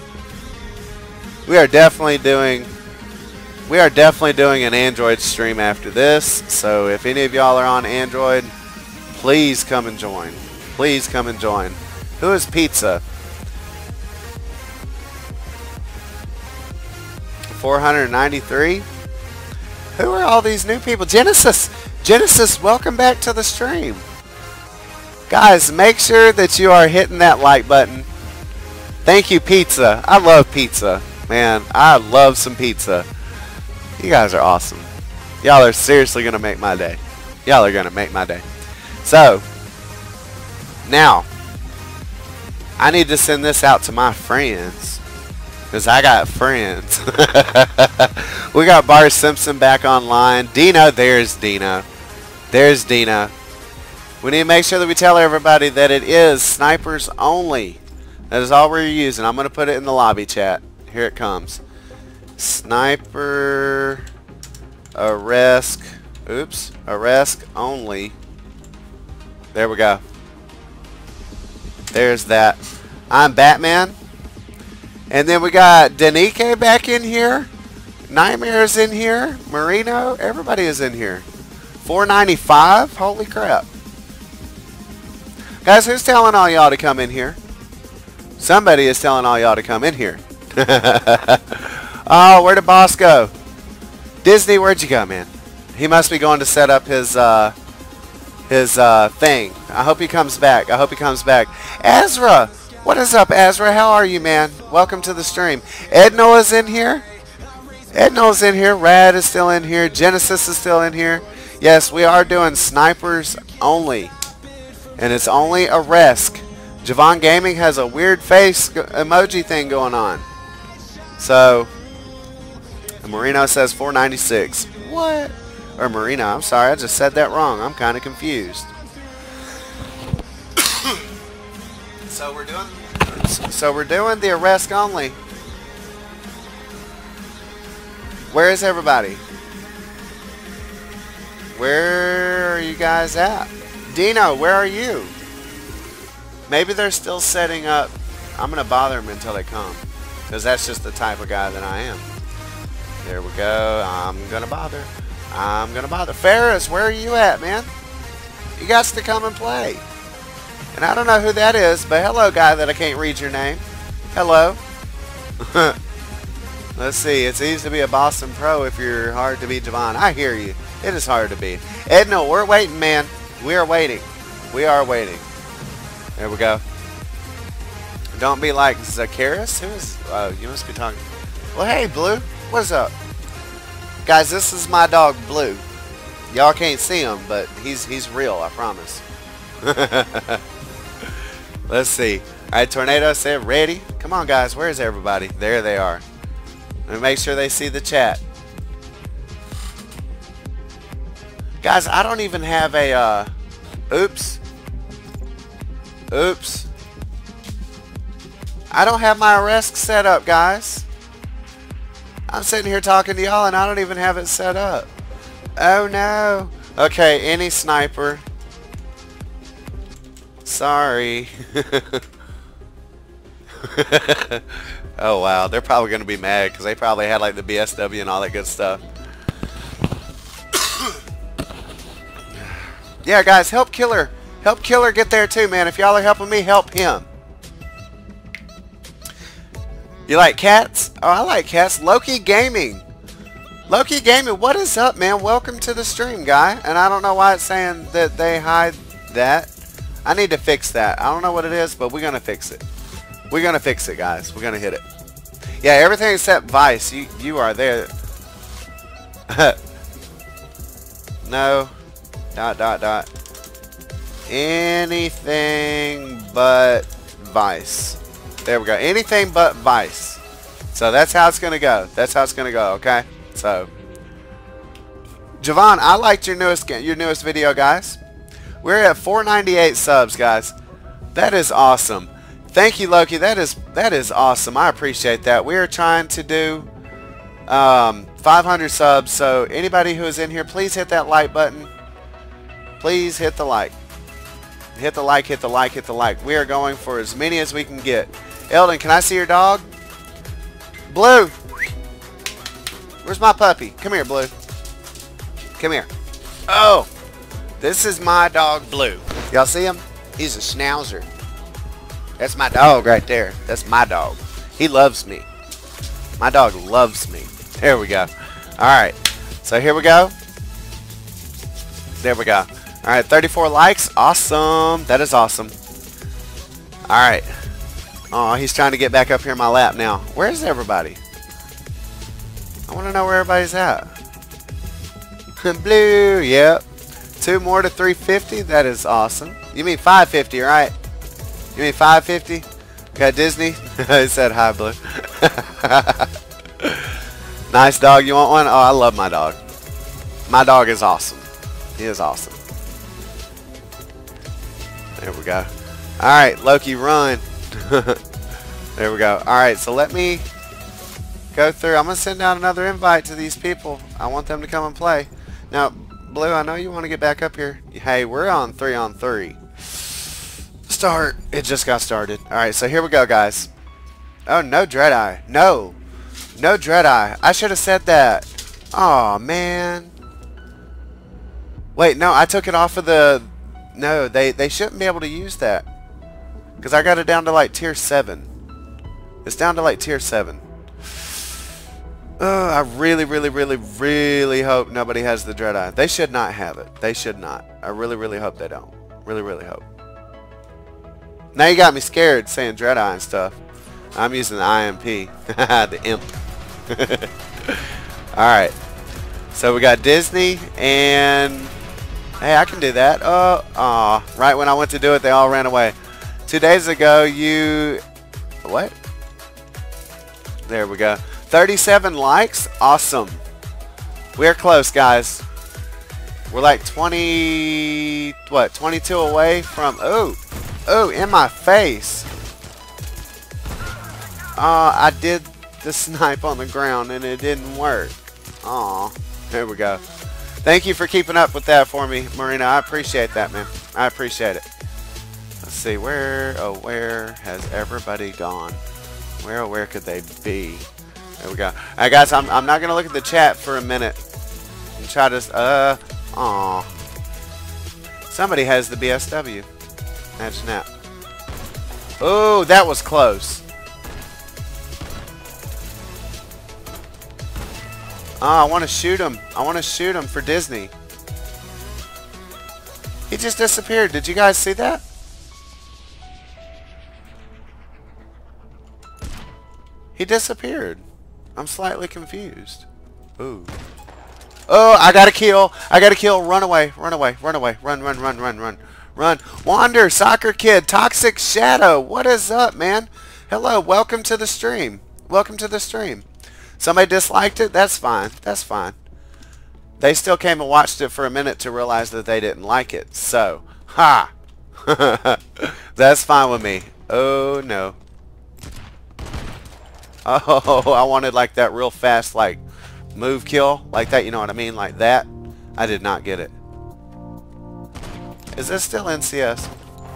We are definitely doing we are definitely doing an Android stream after this. So if any of y'all are on Android, please come and join. Please come and join. Who is Pizza? four hundred ninety-three. Who are all these new people? Genesis. Genesis, welcome back to the stream. Guys, make sure that you are hitting that like button. Thank you, Pizza. I love pizza. Man, I love some pizza. You guys are awesome. Y'all are seriously going to make my day. Y'all are going to make my day. So, now, I need to send this out to my friends. Because I got friends. We got Bart Simpson back online. Dino, there's Dino. There's Dino. We need to make sure that we tell everybody that it is snipers only. That is all we're using. I'm going to put it in the lobby chat. Here it comes. Sniper arrest. Oops. Arrest only. There we go. There's that. I'm Batman. And then we got Denike back in here. Nightmare's in here. Marino. Everybody is in here. four ninety-five. Holy crap. Guys, who's telling all y'all to come in here? Somebody is telling all y'all to come in here. Oh, where'd the boss go? Disney, where'd you go, man? He must be going to set up his uh, his uh, thing. I hope he comes back. I hope he comes back. Ezra, what is up, Ezra? How are you, man? Welcome to the stream. Ed Noah's in here. Ed Noah's in here. Rad is still in here. Genesis is still in here. Yes, we are doing snipers only. And it's only a risk. Javon Gaming has a weird face emoji thing going on. So, Marino says four ninety-six. What? Or Marino, I'm sorry, I just said that wrong. I'm kind of confused. So we're doing So we're doing the arrest only. Where is everybody? Where are you guys at? Dino, where are you? Maybe they're still setting up. I'm going to bother them until they come. Because that's just the type of guy that I am. There we go. I'm going to bother. I'm going to bother. Ferris, where are you at, man? You got to come and play. And I don't know who that is, but hello, guy that I can't read your name. Hello. Let's see. It's easy to be a Boston pro if you're hard to beat Javon. I hear you. It is hard to beat. Edno, we're waiting, man. We are waiting. We are waiting. There we go. Don't be like Zacchaeus. Who is? Oh, you must be talking. Well, hey, Blue. What's up? Guys, this is my dog, Blue. Y'all can't see him, but he's he's real, I promise. Let's see. Alright, Tornado said ready. Come on, guys. Where's everybody? There they are. Let me make sure they see the chat. Guys, I don't even have a, uh, oops. Oops. I don't have my arrest set up, guys. I'm sitting here talking to y'all and I don't even have it set up. Oh, no. Okay, any sniper. Sorry. Oh, wow. They're probably going to be mad because they probably had, like, the B S W and all that good stuff. Yeah, guys, help Killer. Help Killer get there too, man. If y'all are helping me, help him. You like cats? Oh, I like cats. Loki Gaming. Loki Gaming, what is up, man? Welcome to the stream, guy. And I don't know why it's saying that they hide that. I need to fix that. I don't know what it is, but we're going to fix it. We're going to fix it, guys. We're going to hit it. Yeah, everything except Vice. You, you are there. No. Dot, dot, dot. Anything but Vice. There we go. Anything but Vice. So that's how it's going to go. That's how it's going to go, okay? So, Javon, I liked your newest your newest video, guys. We're at four ninety-eight subs, guys. That is awesome. Thank you, Loki. That is that is awesome. I appreciate that. We are trying to do um, five hundred subs. So anybody who is in here, please hit that like button. Please hit the like. Hit the like, hit the like, hit the like. We are going for as many as we can get. Eldon, can I see your dog? Blue. Where's my puppy? Come here, Blue. Come here. Oh, this is my dog, Blue. Y'all see him? He's a schnauzer. That's my dog right there. That's my dog. He loves me. My dog loves me. There we go. Alright. So here we go. There we go. Alright, thirty-four likes. Awesome. That is awesome. Alright. Oh, he's trying to get back up here in my lap now. Where's everybody? I want to know where everybody's at. Blue. Yep. Two more to three fifty. That is awesome. You mean five fifty, right? You mean five fifty? Got Disney? He said hi, Blue. Nice dog. You want one? Oh, I love my dog. My dog is awesome. He is awesome. There we go. Alright, Loki, run. There we go. Alright, so let me go through. I'm going to send out another invite to these people. I want them to come and play. Now, Blue, I know you want to get back up here. Hey, we're on three on three. Start. It just got started. Alright, so here we go, guys. Oh, no Dreadeye. No. No Dreadeye. I should have said that. Aw, man. Wait, no, I took it off of the... No, they, they shouldn't be able to use that. Because I got it down to like tier seven. It's down to like tier seven. Oh, I really, really, really, really hope nobody has the Dreadeye. They should not have it. They should not. I really, really hope they don't. Really, really hope. Now you got me scared saying Dreadeye and stuff. I'm using the I M P. The imp. Alright. So we got Disney and... Hey, I can do that. Oh, aw. Right when I went to do it, they all ran away. Two days ago, you... What? There we go. thirty-seven likes. Awesome. We're close, guys. We're like twenty... What? twenty-two away from... Oh. Oh, in my face. Uh, I did the snipe on the ground, and it didn't work. Aw. There we go. Thank you for keeping up with that for me, Marina. I appreciate that, man. I appreciate it. Let's see. Where, oh, where has everybody gone? Where, oh, where could they be? There we go. All right, guys, I'm, I'm not going to look at the chat for a minute and try to, uh, aw. Somebody has the B S W. Imagine that. Oh, that was close. Oh, I want to shoot him. I want to shoot him for Disney. He just disappeared. Did you guys see that? He disappeared. I'm slightly confused. Ooh. Oh, I got a kill. I got a kill. Run away. Run away. Run away. Run, run, run, run, run. Run. Wander, Soccer Kid, Toxic Shadow. What is up, man? Hello. Welcome to the stream. Welcome to the stream. Somebody disliked it? That's fine. That's fine. They still came and watched it for a minute to realize that they didn't like it. So, ha! That's fine with me. Oh, no. Oh, I wanted like that real fast, like, move kill. Like that, you know what I mean? Like that. I did not get it. Is this still N C S?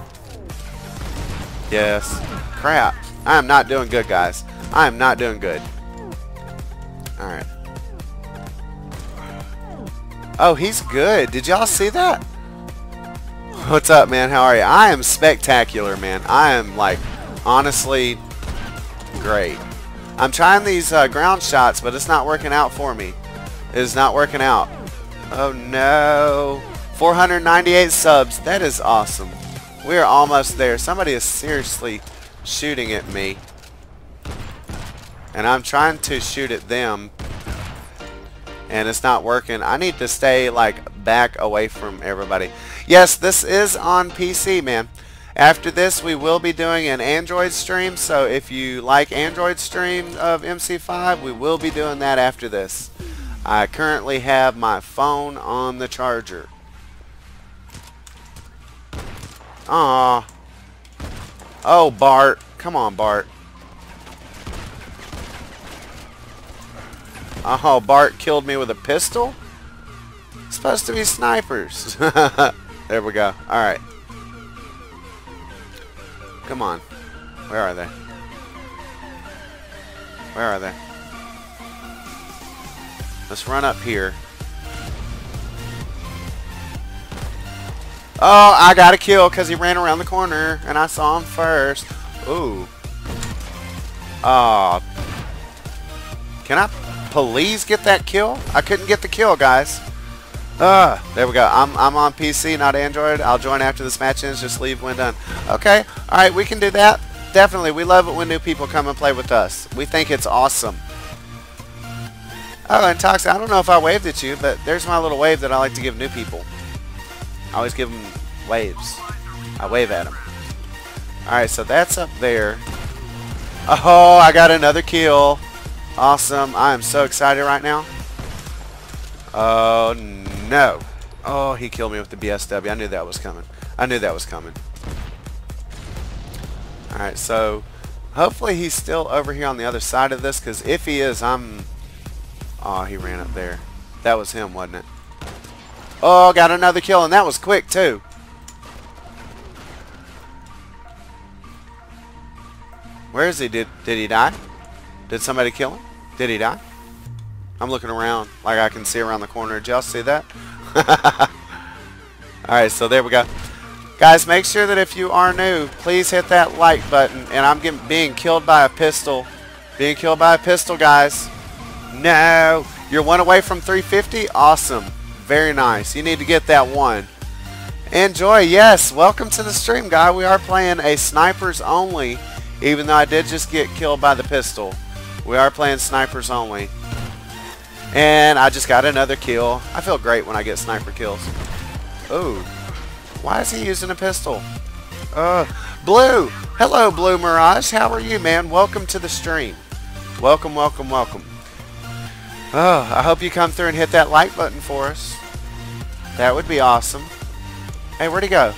Yes. Crap. I am not doing good, guys. I am not doing good. Alright. Oh, he's good. Did y'all see that? What's up, man? How are you? I am spectacular, man. I am, like, honestly great. I'm trying these uh, ground shots, but it's not working out for me. It is not working out. Oh, no. four hundred ninety-eight subs. That is awesome. We are almost there. Somebody is seriously shooting at me. And I'm trying to shoot at them. And it's not working. I need to stay like back away from everybody. Yes, this is on P C, man. After this, we will be doing an Android stream. So if you like Android stream of M C five, we will be doing that after this. I currently have my phone on the charger. Aw. Oh, Bart. Come on, Bart. Oh, Bart killed me with a pistol? It's supposed to be snipers. There we go. Alright. Come on. Where are they? Where are they? Let's run up here. Oh, I got a kill because he ran around the corner and I saw him first. Ooh. Oh. Can I please get that kill? I couldn't get the kill, guys. Uh, there we go. I'm, I'm on P C, not Android. I'll join after this match ends. Just leave when done. Okay. Alright, we can do that. Definitely. We love it when new people come and play with us. We think it's awesome. Oh, and Toxic, I don't know if I waved at you, but there's my little wave that I like to give new people. I always give them waves. I wave at them. Alright, so that's up there. Oh, I got another kill. Awesome. I am so excited right now. Oh, no. Oh, he killed me with the B S W. I knew that was coming. I knew that was coming. Alright, so hopefully he's still over here on the other side of this, because if he is, I'm... Oh, he ran up there. That was him, wasn't it? Oh, got another kill, and that was quick, too. Where is he? Did, did he die? Did somebody kill him? Did he die? I'm looking around like I can see around the corner. Did y'all see that? Alright, so there we go. Guys, make sure that if you are new, please hit that like button. And I'm getting, being killed by a pistol. Being killed by a pistol, guys. No. You're one away from three fifty? Awesome. Very nice. You need to get that one. Enjoy. Yes. Welcome to the stream, guy. We are playing a snipers only. Even though I did just get killed by the pistol. We are playing snipers only. And I just got another kill. I feel great when I get sniper kills. Ooh. Why is he using a pistol? Uh, Blue. Hello, Blue Mirage. How are you, man? Welcome to the stream. Welcome, welcome, welcome. Oh, I hope you come through and hit that like button for us. That would be awesome. Hey, where'd he go?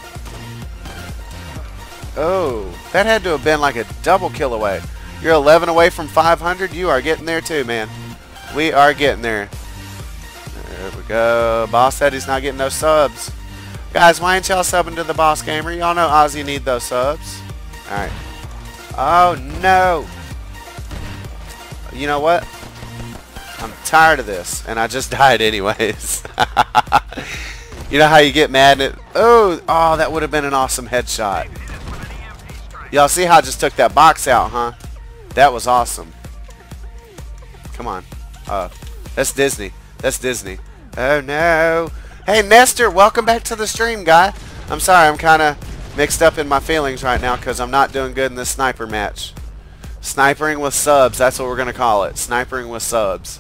Oh, that had to have been like a double kill away. You're eleven away from five hundred. You are getting there too, man. We are getting there. There we go. Boss said he's not getting no subs. Guys, why ain't y'all subbing to the Boss Gamer? Y'all know Ozzy need those subs. Alright. Oh, no. You know what? I'm tired of this. And I just died anyways. You know how you get mad at it? Oh, oh, that would have been an awesome headshot. Y'all see how I just took that box out, huh? That was awesome. Come on. Uh, that's Disney. That's Disney. Oh, no. Hey, Nestor, welcome back to the stream, guy. I'm sorry, I'm kind of mixed up in my feelings right now because I'm not doing good in this sniper match. Snipering with subs, that's what we're going to call it. Snipering with subs.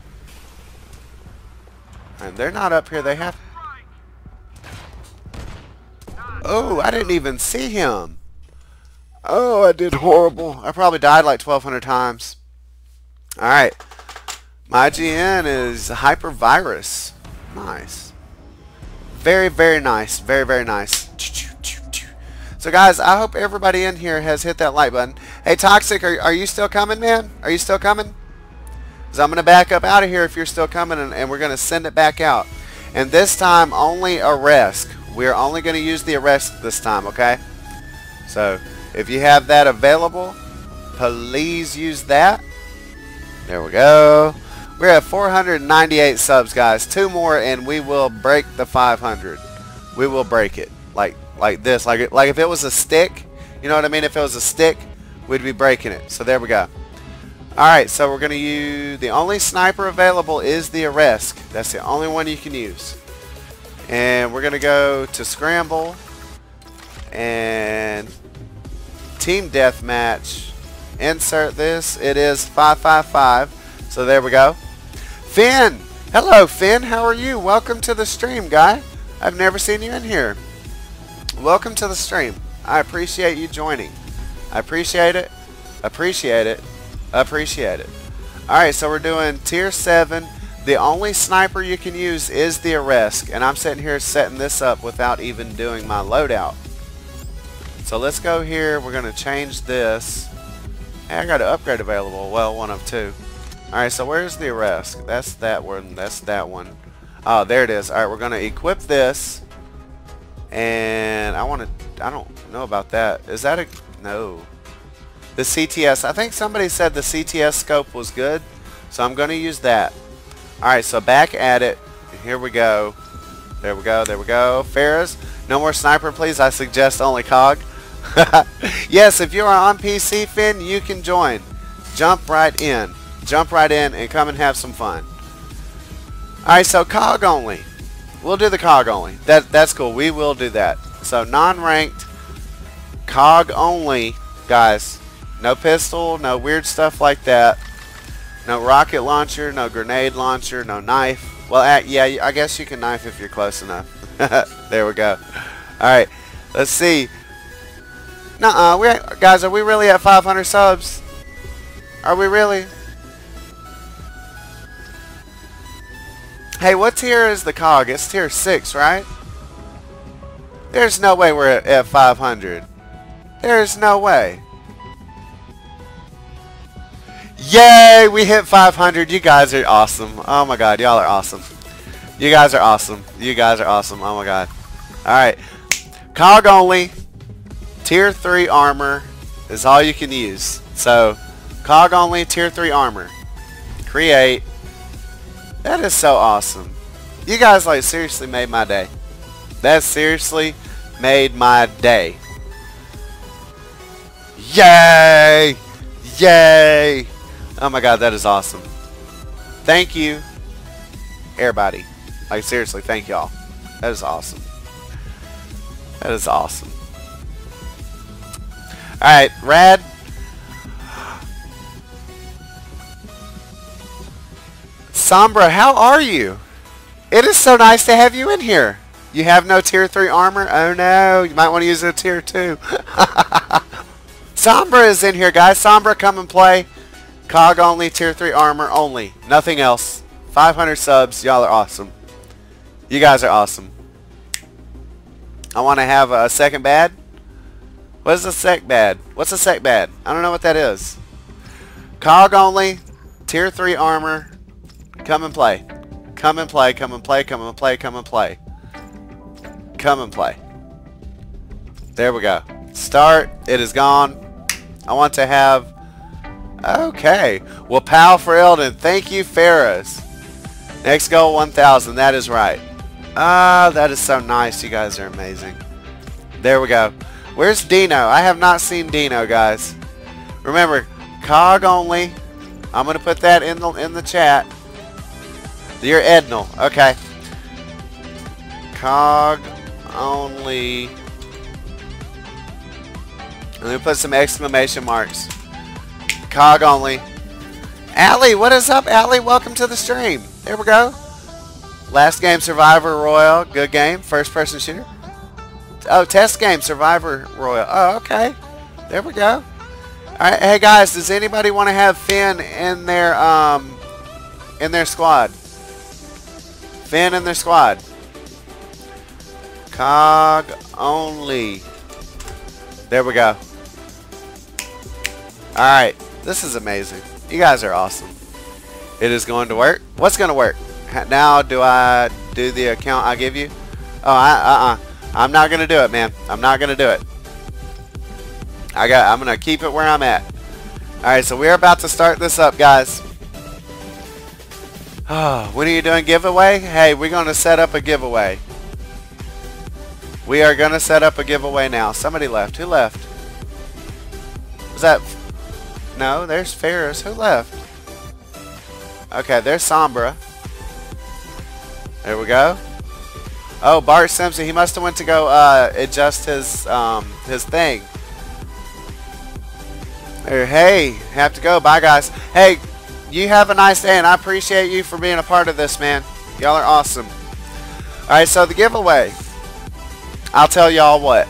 And they're not up here. They have... Oh, I didn't even see him. Oh, I did horrible. I probably died like twelve hundred times. Alright. My G N is Hypervirus. Nice. Very, very nice. Very, very nice. So, guys, I hope everybody in here has hit that like button. Hey, Toxic, are, are you still coming, man? Are you still coming? Because I'm going to back up out of here if you're still coming, and, and we're going to send it back out. And this time, only Arrest. We're only going to use the Arrest this time, okay? So, if you have that available, please use that. There we go. We're at four hundred ninety-eight subs, guys. Two more and we will break the five hundred. We will break it. Like like this. Like, like if it was a stick, you know what I mean? If it was a stick, we'd be breaking it. So there we go. Alright, so we're going to use... The only sniper available is the Arrest. That's the only one you can use. And we're going to go to Scramble. And... Team Deathmatch. Insert this. It is five five five. So there we go. Finn! Hello, Finn. How are you? Welcome to the stream, guy. I've never seen you in here. Welcome to the stream. I appreciate you joining. I appreciate it. Appreciate it. Appreciate it. Alright, so we're doing Tier seven. The only sniper you can use is the Arrest. And I'm sitting here setting this up without even doing my loadout. So let's go here. We're going to change this. Hey, I got an upgrade available. Well, one of two. Alright, so where's the arrest? That's that one. That's that one. Oh, there it is. Alright, we're going to equip this. And I want to... I don't know about that. Is that a... No. The C T S. I think somebody said the C T S scope was good. So I'm going to use that. Alright, so back at it. Here we go. There we go. There we go. Ferris, no more sniper, please. I suggest only C O G. Yes, if you are on P C, Finn, you can join. Jump right in. Jump right in and come and have some fun. Alright, so C O G only. We'll do the C O G only. That, that's cool. We will do that. So non-ranked, C O G only, guys. No pistol, no weird stuff like that. No rocket launcher, no grenade launcher, no knife. Well, uh, yeah, I guess you can knife if you're close enough. There we go. Alright, let's see. Nuh-uh, we guys, are we really at five hundred subs? Are we really? Hey, what tier is the C O G? It's tier six, right? There's no way we're at, at five hundred. There's no way. Yay! We hit five hundred. You guys are awesome. Oh my god, y'all are awesome. You guys are awesome. You guys are awesome. Oh my god. Alright. C O G only. Tier three armor is all you can use. So, C O G only, tier three armor. Create. That is so awesome. You guys like seriously made my day. That seriously made my day. Yay! Yay! Oh my god, that is awesome. Thank you, everybody. Like seriously, thank y'all. That is awesome. That is awesome. Alright, Rad. Sombra, how are you? It is so nice to have you in here. You have no tier three armor? Oh no, you might want to use a tier two. Sombra is in here, guys. Sombra, come and play. C O G only, tier three armor only. Nothing else. five hundred subs. Y'all are awesome. You guys are awesome. I want to have a second bad. What is a sec bad? What's a sec bad? I don't know what that is. C O G only, tier three armor. Come and play. Come and play, come and play, come and play, come and play. Come and play. There we go. Start. It is gone. I want to have... Okay. Well, pal for Eldon. Thank you, Ferris. Next goal, one thousand. That is right. Ah, that is so nice. You guys are amazing. There we go. Where's Dino? I have not seen Dino, guys. Remember, C O G only. I'm going to put that in the, in the chat. You're Ednal. Okay. C O G only. Let me put some exclamation marks. C O G only. Allie, what is up, Allie? Welcome to the stream. There we go. Last game, Survivor Royal. Good game. First person shooter. Oh, test game, Survivor Royal. Oh, okay. There we go. Alright, hey guys, does anybody want to have Finn in their um in their squad? Finn in their squad. C O G only. There we go. Alright, this is amazing. You guys are awesome. It is going to work. What's going to work? Now do I do the account I give you? Oh, I, uh-uh. I'm not going to do it, man. I'm not going to do it. I got, I'm going to keep it where I'm at. Alright, so we're about to start this up, guys. Oh, when are you doing giveaway? Hey, we're going to set up a giveaway. We are going to set up a giveaway now. Somebody left. Who left? Was that... No, there's Ferris. Who left? Okay, there's Sombra. There we go. Oh, Bart Simpson. He must have went to go uh, adjust his um, his thing. There, hey, have to go. Bye, guys. Hey, you have a nice day, and I appreciate you for being a part of this, man. Y'all are awesome. All right, so the giveaway. I'll tell y'all what.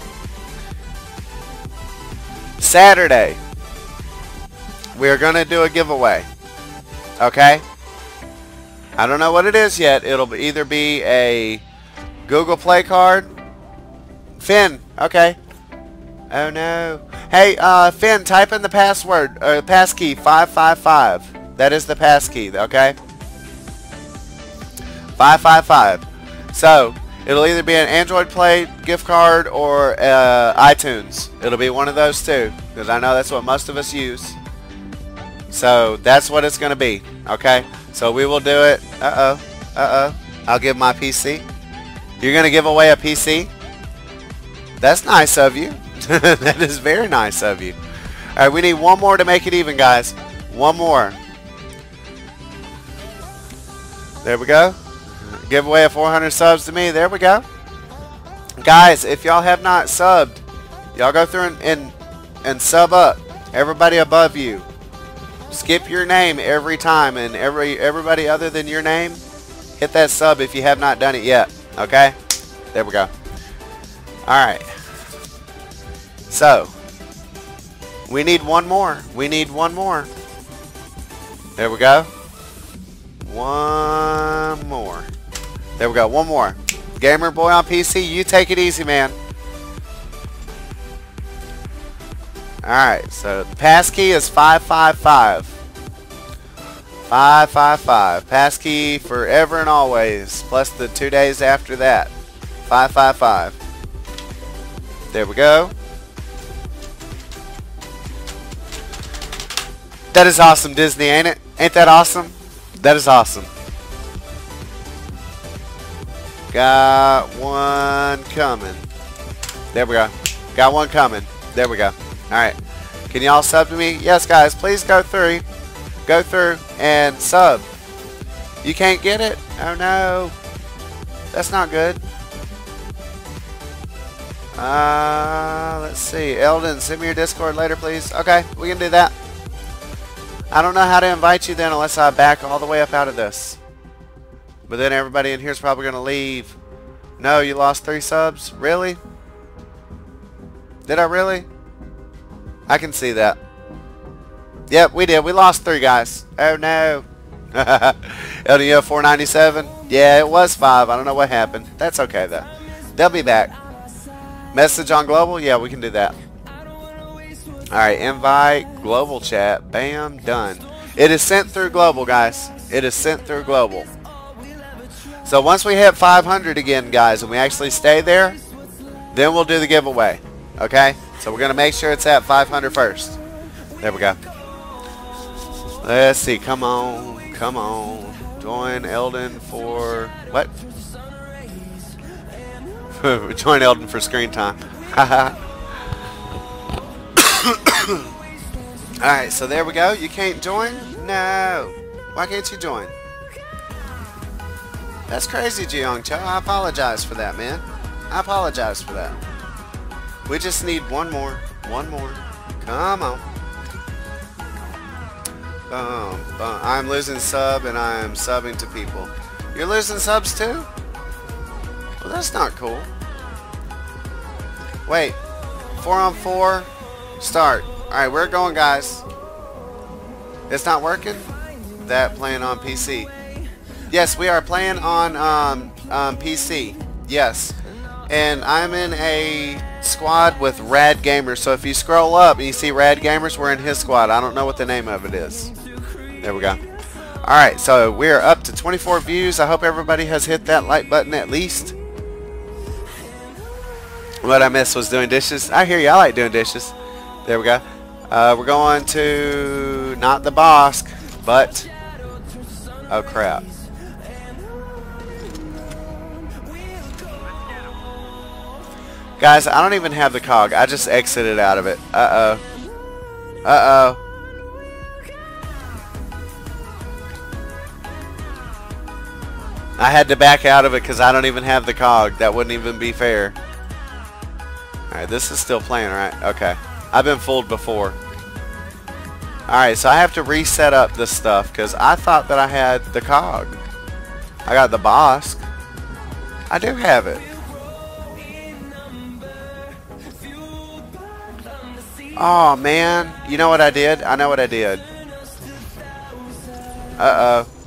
Saturday, we are going to do a giveaway. Okay? I don't know what it is yet. It'll either be a Google Play card. Finn, okay. Oh no. Hey, uh, Finn, type in the password, uh, passkey five five five. That is the passkey, okay? five five five. So, it'll either be an Android Play gift card or uh, iTunes. It'll be one of those two, because I know that's what most of us use. So, that's what it's going to be, okay? So, we will do it. Uh-oh. Uh-oh. I'll give my P C. You're going to give away a P C? That's nice of you. That is very nice of you. Alright, we need one more to make it even, guys. One more. There we go. Give away a four hundred subs to me. There we go. Guys, if y'all have not subbed, y'all go through and, and, and sub up. Everybody above you. Skip your name every time, and every everybody other than your name, hit that sub if you have not done it yet. Okay? There we go. Alright. So, we need one more. We need one more. There we go. One more. There we go. One more. Gamer Boy on P C, you take it easy, man. Alright, so the passkey is five five five. five five five. Passkey forever and always. Plus the two days after that. five five five. There we go. That is awesome, Disney, ain't it? Ain't that awesome? That is awesome. Got one coming. There we go. Got one coming. There we go. Alright. Can y'all sub to me? Yes, guys. Please go through. Go through and sub. You can't get it? Oh, no. That's not good. Uh, let's see. Eldon, send me your Discord later, please. Okay, we can do that. I don't know how to invite you then unless I back all the way up out of this. But then everybody in here is probably going to leave. No, you lost three subs? Really? Did I really? I can see that. Yep, we did. We lost three, guys. Oh, no. L D O four ninety-seven? Yeah, it was five. I don't know what happened. That's okay, though. They'll be back. Message on global? Yeah, we can do that. Alright, invite, global chat. Bam, done. It is sent through global, guys. It is sent through global. So once we hit five hundred again, guys, and we actually stay there, then we'll do the giveaway. Okay? So we're going to make sure it's at five hundred first. There we go. Let's see. Come on. Come on. Join Eldon for... What? Join Eldon for screen time. Haha. Alright, so there we go. You can't join? No. Why can't you join? That's crazy, Jiyoung Cho. I apologize for that, man. I apologize for that. We just need one more. One more. Come on. Boom, boom. I'm losing sub and I am subbing to people. You're losing subs too? Well, that's not cool. Wait. Four on four. Start. Alright, we're going, guys. It's not working? That playing on P C. Yes, we are playing on um, um, P C. Yes. And I'm in a squad with Rad Gamers. So if you scroll up and you see Rad Gamers, we're in his squad. I don't know what the name of it is. There we go. Alright, so we're up to twenty-four views. I hope everybody has hit that like button at least. What I missed was doing dishes. I hear you. I like doing dishes. There we go. Uh, we're going to not the Bosque, but oh crap. Guys, I don't even have the cog. I just exited out of it. Uh oh. Uh oh. I had to back out of it because I don't even have the cog. That wouldn't even be fair. Alright, this is still playing, right? Okay. I've been fooled before. Alright, so I have to reset up this stuff because I thought that I had the cog. I got the Bosque. I do have it. Oh man, you know what I did? I know what I did. Uh oh.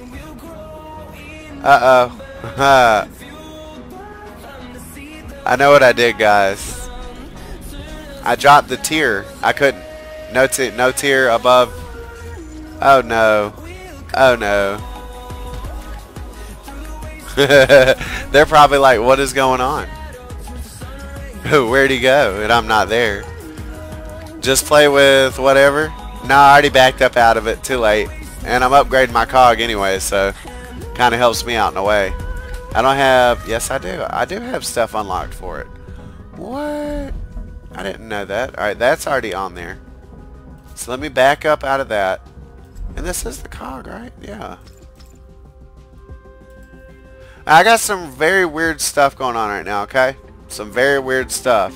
Uh oh. I know what I did, guys. I dropped the tier. I couldn't. No, t no tier above. Oh no. Oh no. They're probably like, what is going on? Where'd he go? And I'm not there. Just play with whatever. No, I already backed up out of it. Too late. And I'm upgrading my cog anyway, so kind of helps me out in a way. I don't have... Yes, I do. I do have stuff unlocked for it. What? I didn't know that. Alright, that's already on there. So let me back up out of that. And this is the cog, right? Yeah. I got some very weird stuff going on right now, okay? Some very weird stuff.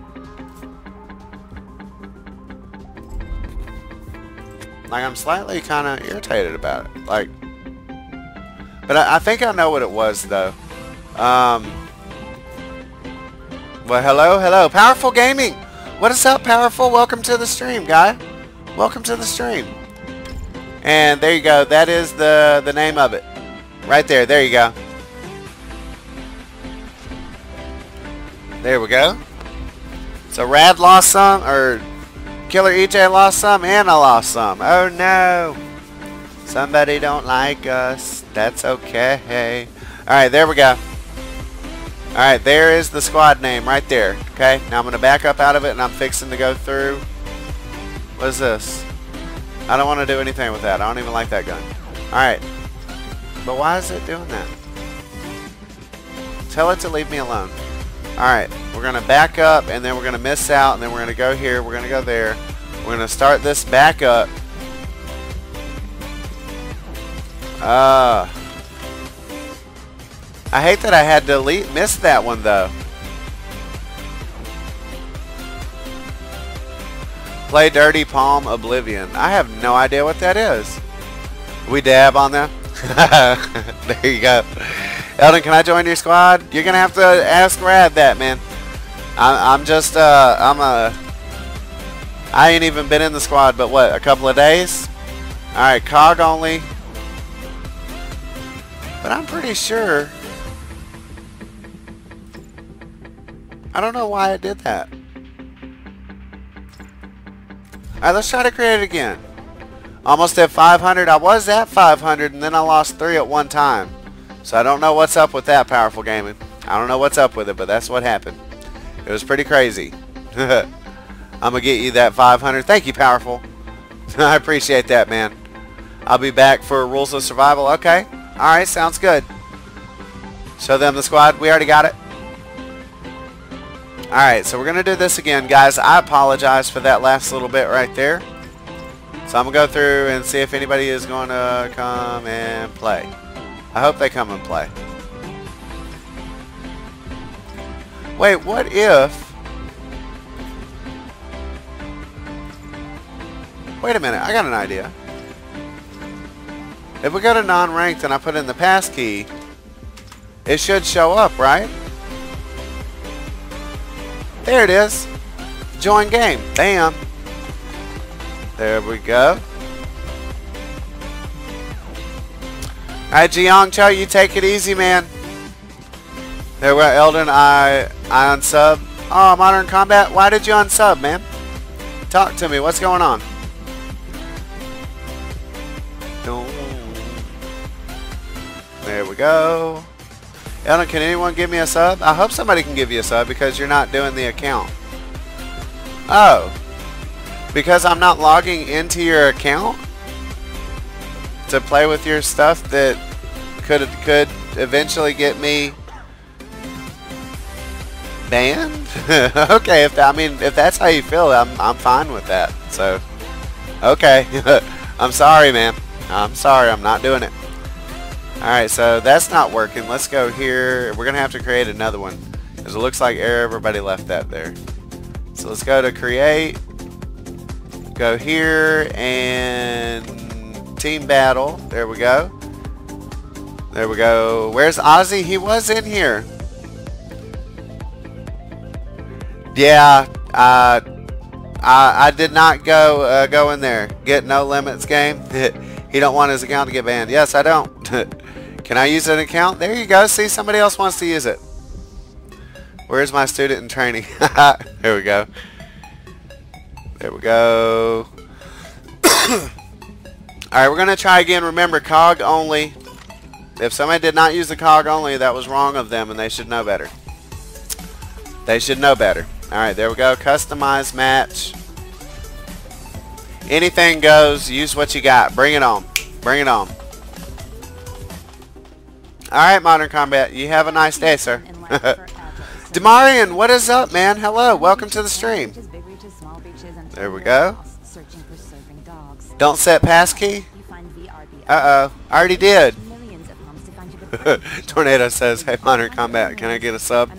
Like, I'm slightly kind of irritated about it. Like, but I, I think I know what it was, though. Um, well, hello, hello. Powerful Gaming. What is up, Powerful? Welcome to the stream, guy. Welcome to the stream. And there you go. That is the, the name of it. Right there. There you go. There we go. So Rad lost some, or Killer E J lost some, and I lost some. Oh no. Somebody don't like us. That's okay. Alright, there we go. Alright, there is the squad name right there. Okay, now I'm going to back up out of it, and I'm fixing to go through. What is this? I don't want to do anything with that. I don't even like that gun. Alright. But why is it doing that? Tell it to leave me alone. Alright, we're going to back up, and then we're going to miss out, and then we're going to go here, we're going to go there. We're going to start this back up. Uh, I hate that I had to delete, miss that one, though. Play Dirty Palm Oblivion. I have no idea what that is. We dab on that? There you go. Eldon, can I join your squad? You're gonna have to ask Rad that, man. I'm, I'm just, uh, I'm a. I ain't even been in the squad, but what, a couple of days? All right, cog only. But I'm pretty sure. I don't know why I did that. All right, let's try to create it again. Almost at five hundred. I was at five hundred, and then I lost three at one time. So I don't know what's up with that, Powerful Gaming. I don't know what's up with it, but that's what happened. It was pretty crazy. I'm going to get you that five hundred. Thank you, Powerful. I appreciate that, man. I'll be back for Rules of Survival. Okay. Alright, sounds good. Show them the squad. We already got it. Alright, so we're going to do this again, guys. I apologize for that last little bit right there. So I'm going to go through and see if anybody is going to come and play. I hope they come and play. Wait, what if... Wait a minute, I got an idea. If we go to non-ranked and I put in the passkey, it should show up, right? There it is. Join game. Bam. There we go. Alright, Jiang Cho, you take it easy, man. There we go, Eldon. I I unsub. Oh, Modern Combat, why did you unsub, man? Talk to me. What's going on? There we go. Eldon, can anyone give me a sub? I hope somebody can give you a sub because you're not doing the account. Oh. Because I'm not logging into your account to play with your stuff that could could eventually get me banned? Okay, if that, I mean if that's how you feel, I'm I'm fine with that. So okay. I'm sorry, man. I'm sorry, I'm not doing it. Alright, so that's not working. Let's go here. We're gonna have to create another one because it looks like everybody left that there. So let's go to create. Go here and team battle. There we go. There we go. Where's Ozzy? He was in here. Yeah, uh, I, I did not go uh, go in there. Get no limits game. He don't want his account to get banned. Yes, I don't. Can I use an account? There you go. See, somebody else wants to use it. Where's my student in training? There we go. There we go. Alright, we're going to try again. Remember, C O G only. If somebody did not use the C O G only, that was wrong of them, and they should know better. They should know better. Alright, there we go. Customize match. Anything goes. Use what you got. Bring it on. Bring it on. Alright, Modern Combat. You have a nice day, sir. Demarian, what is up, man? Hello. Welcome to the stream. There we go. Don't set passkey. Uh-oh. I already did. Tornado says, hey, Modern Combat, can I get a sub?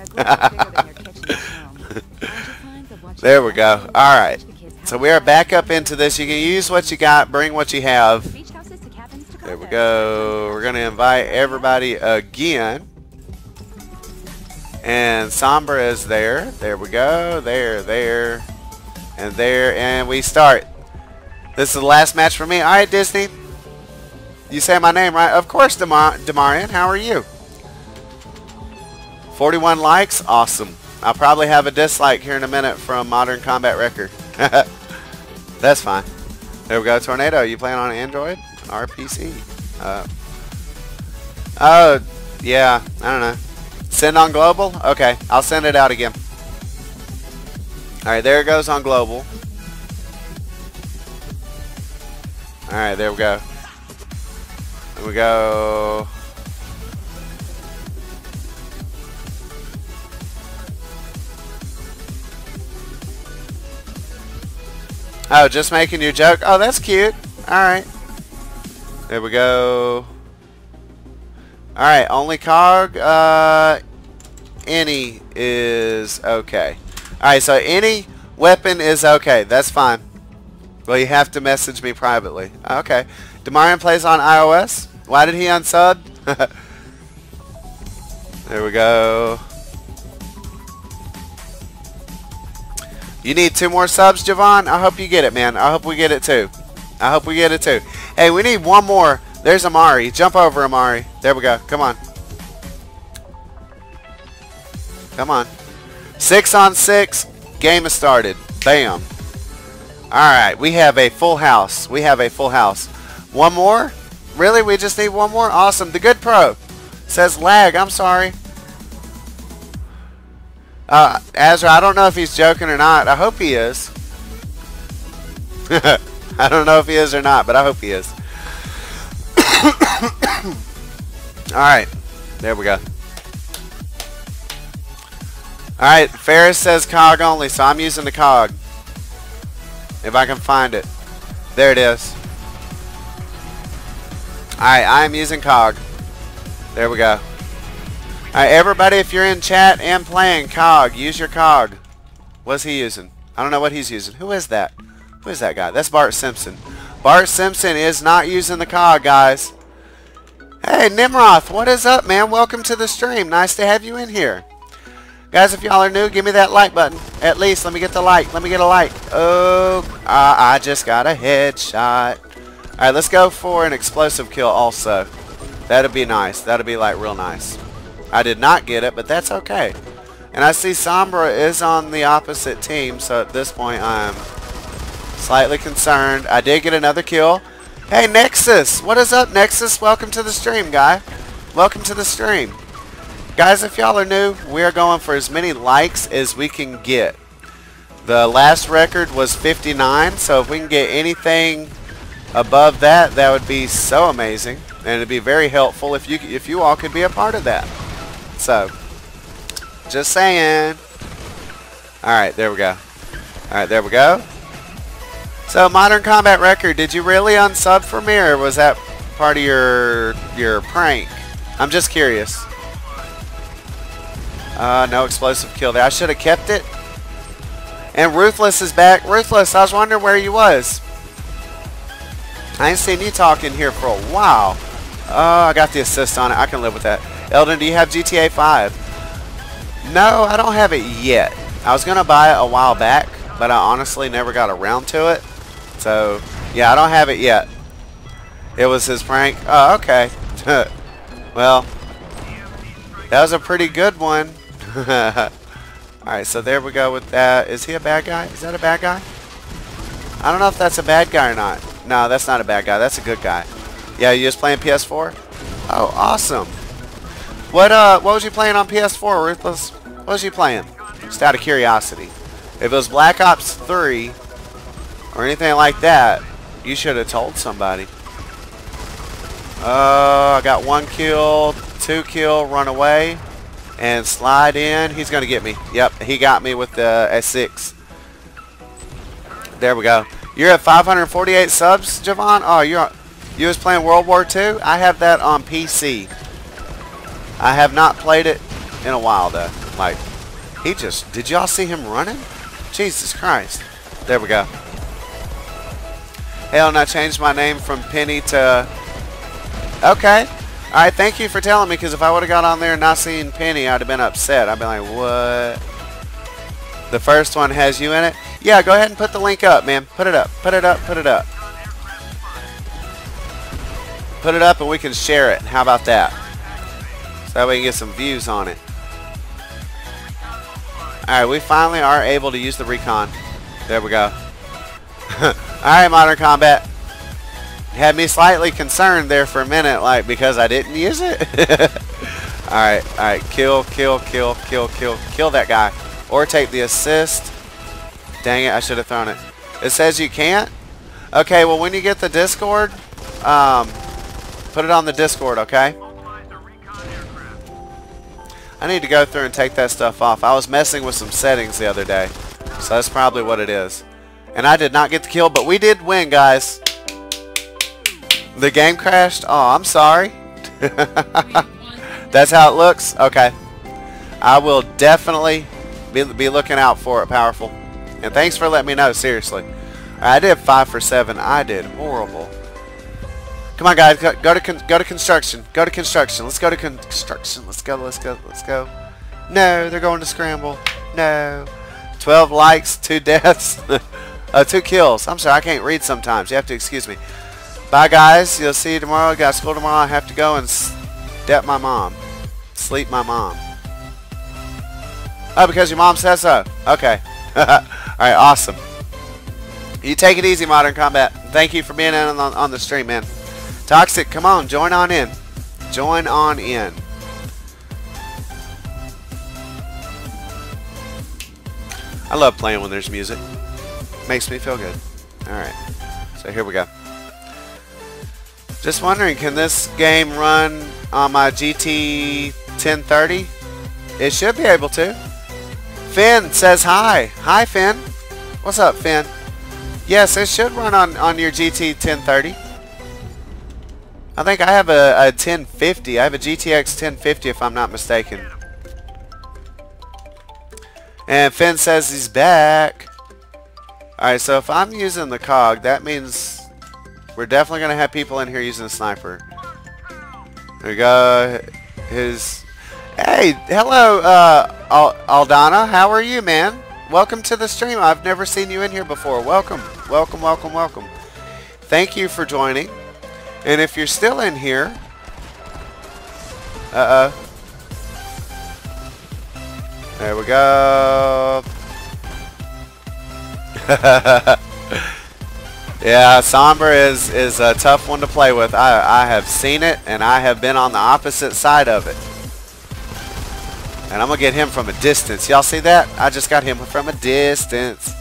There we go. Alright. So we are back up into this. You can use what you got, bring what you have. There we go. We're going to invite everybody again. And Sombra is there. There we go. There, there, and there. And we start. This is the last match for me. Alright, Disney. You say my name, right? Of course, Demar Demarian. How are you? forty-one likes. Awesome. I'll probably have a dislike here in a minute from Modern Combat Record. That's fine. There we go. Tornado, you playing on Android or P C? Uh, oh, yeah. I don't know. Send on global? Okay. I'll send it out again. Alright, there it goes on global. Alright, there we go. There we go. Oh, just making you joke? Oh, that's cute. Alright. There we go. Alright, only C O G. Uh, any is okay. Alright, so any weapon is okay. That's fine. Well, you have to message me privately. Okay. Demarian plays on iOS. Why did he unsub? There we go. You need two more subs, Javon? I hope you get it, man. I hope we get it too. I hope we get it too. Hey, we need one more. There's Amari. Jump over, Amari. There we go. Come on. Come on. Six on six. Game has started. Bam. Alright, we have a full house. We have a full house. One more? Really? We just need one more? Awesome. The Good Pro says lag. I'm sorry. Uh, Azra, I don't know if he's joking or not. I hope he is. I don't know if he is or not, but I hope he is. Alright. There we go. Alright, Ferris says C O G only, so I'm using the C O G. If I can find it. There it is. Alright, I am using C O G. There we go. Alright, everybody, if you're in chat and playing C O G, use your C O G. What's he using? I don't know what he's using. Who is that? Who is that guy? That's Bart Simpson. Bart Simpson is not using the C O G, guys. Hey, Nimroth, what is up, man? Welcome to the stream. Nice to have you in here. Guys, if y'all are new, give me that like button. At least, let me get the like. Let me get a like. Oh, uh, I just got a headshot. Alright, let's go for an explosive kill also. That'd be nice. That'd be, like, real nice. I did not get it, but that's okay. And I see Sombra is on the opposite team, so at this point I'm slightly concerned. I did get another kill. Hey, Nexus! What is up, Nexus? Welcome to the stream, guy. Welcome to the stream. Guys, if y'all are new, we are going for as many likes as we can get. The last record was fifty-nine, so if we can get anything above that, that would be so amazing. And it'd be very helpful if you if you all could be a part of that. So, just saying. Alright, there we go. Alright, there we go. So, Modern Combat Record, did you really unsub for me, or was that part of your your prank? I'm just curious. Uh, no explosive kill there. I should have kept it. And Ruthless is back. Ruthless, I was wondering where you was. I ain't seen you talking here for a while. Oh, I got the assist on it. I can live with that. Eldon, do you have G T A five? No, I don't have it yet. I was going to buy it a while back, but I honestly never got around to it. So, yeah, I don't have it yet. It was his prank. Oh, okay. Well, that was a pretty good one. Alright, so there we go with that. Is he a bad guy? Is that a bad guy? I don't know if that's a bad guy or not. No, that's not a bad guy. That's a good guy. Yeah, you just playing P S four? Oh, awesome. What uh, what was you playing on P S four, Ruthless? What was you playing? Just out of curiosity. If it was Black Ops three or anything like that, you should have told somebody. Oh, I got one kill, two kill, run away, and slide in. He's gonna get me. Yep, he got me with the S six. There we go. You're at five hundred forty-eight subs, Javon? Oh, you're you was playing World War Two? I have that on P C. I have not played it in a while though. Like, he just, did y'all see him running? Jesus Christ. There we go. Hell, and I changed my name from Penny to... Okay. Alright, thank you for telling me, because if I would have got on there and not seen Penny, I'd have been upset. I'd be like, what? The first one has you in it? Yeah, go ahead and put the link up, man. Put it up. Put it up. Put it up. Put it up and we can share it. How about that? So that way we can get some views on it. Alright, we finally are able to use the recon. There we go. Alright, Modern Combat. Had me slightly concerned there for a minute, like, because I didn't use it. Alright, alright. Kill, kill, kill, kill, kill. Kill that guy. Or take the assist. Dang it, I should have thrown it. It says you can't? Okay, well, when you get the Discord, um, put it on the Discord, okay? I need to go through and take that stuff off. I was messing with some settings the other day. So that's probably what it is. And I did not get the kill, but we did win, guys. The game crashed? Oh, I'm sorry. That's how it looks? Okay. I will definitely be, be looking out for it, Powerful. And thanks for letting me know, seriously. I did five for seven. I did horrible. Come on, guys. Go, go to con go to construction. Go to construction. Let's go to con construction. Let's go. Let's go. Let's go. No, they're going to scramble. No. twelve likes, two deaths, uh, two kills. I'm sorry, I can't read sometimes. You have to excuse me. Bye, guys. You'll see you tomorrow. Got school tomorrow. I have to go and step my mom. Sleep my mom. Oh, because your mom says so. Okay. All right. Awesome. You take it easy, Modern Combat. Thank you for being in on, on the stream, man. Toxic, come on, join on in. Join on in. I love playing when there's music. Makes me feel good. Alright, so here we go. Just wondering, can this game run on my G T ten thirty? It should be able to. Finn says hi. Hi, Finn. What's up, Finn? Yes, it should run on, on your G T ten thirty. I think I have a, a ten fifty. I have a G T X ten fifty if I'm not mistaken. And Finn says he's back. Alright, so if I'm using the C O G, that means we're definitely going to have people in here using a sniper. There we go. His... Hey, hello, uh, Al Aldana. How are you, man? Welcome to the stream. I've never seen you in here before. Welcome. Welcome, welcome, welcome. Thank you for joining. And if you're still in here, uh-oh. There we go. Yeah, Sombra is, is a tough one to play with. I, I have seen it, and I have been on the opposite side of it. And I'm going to get him from a distance. Y'all see that? I just got him from a distance.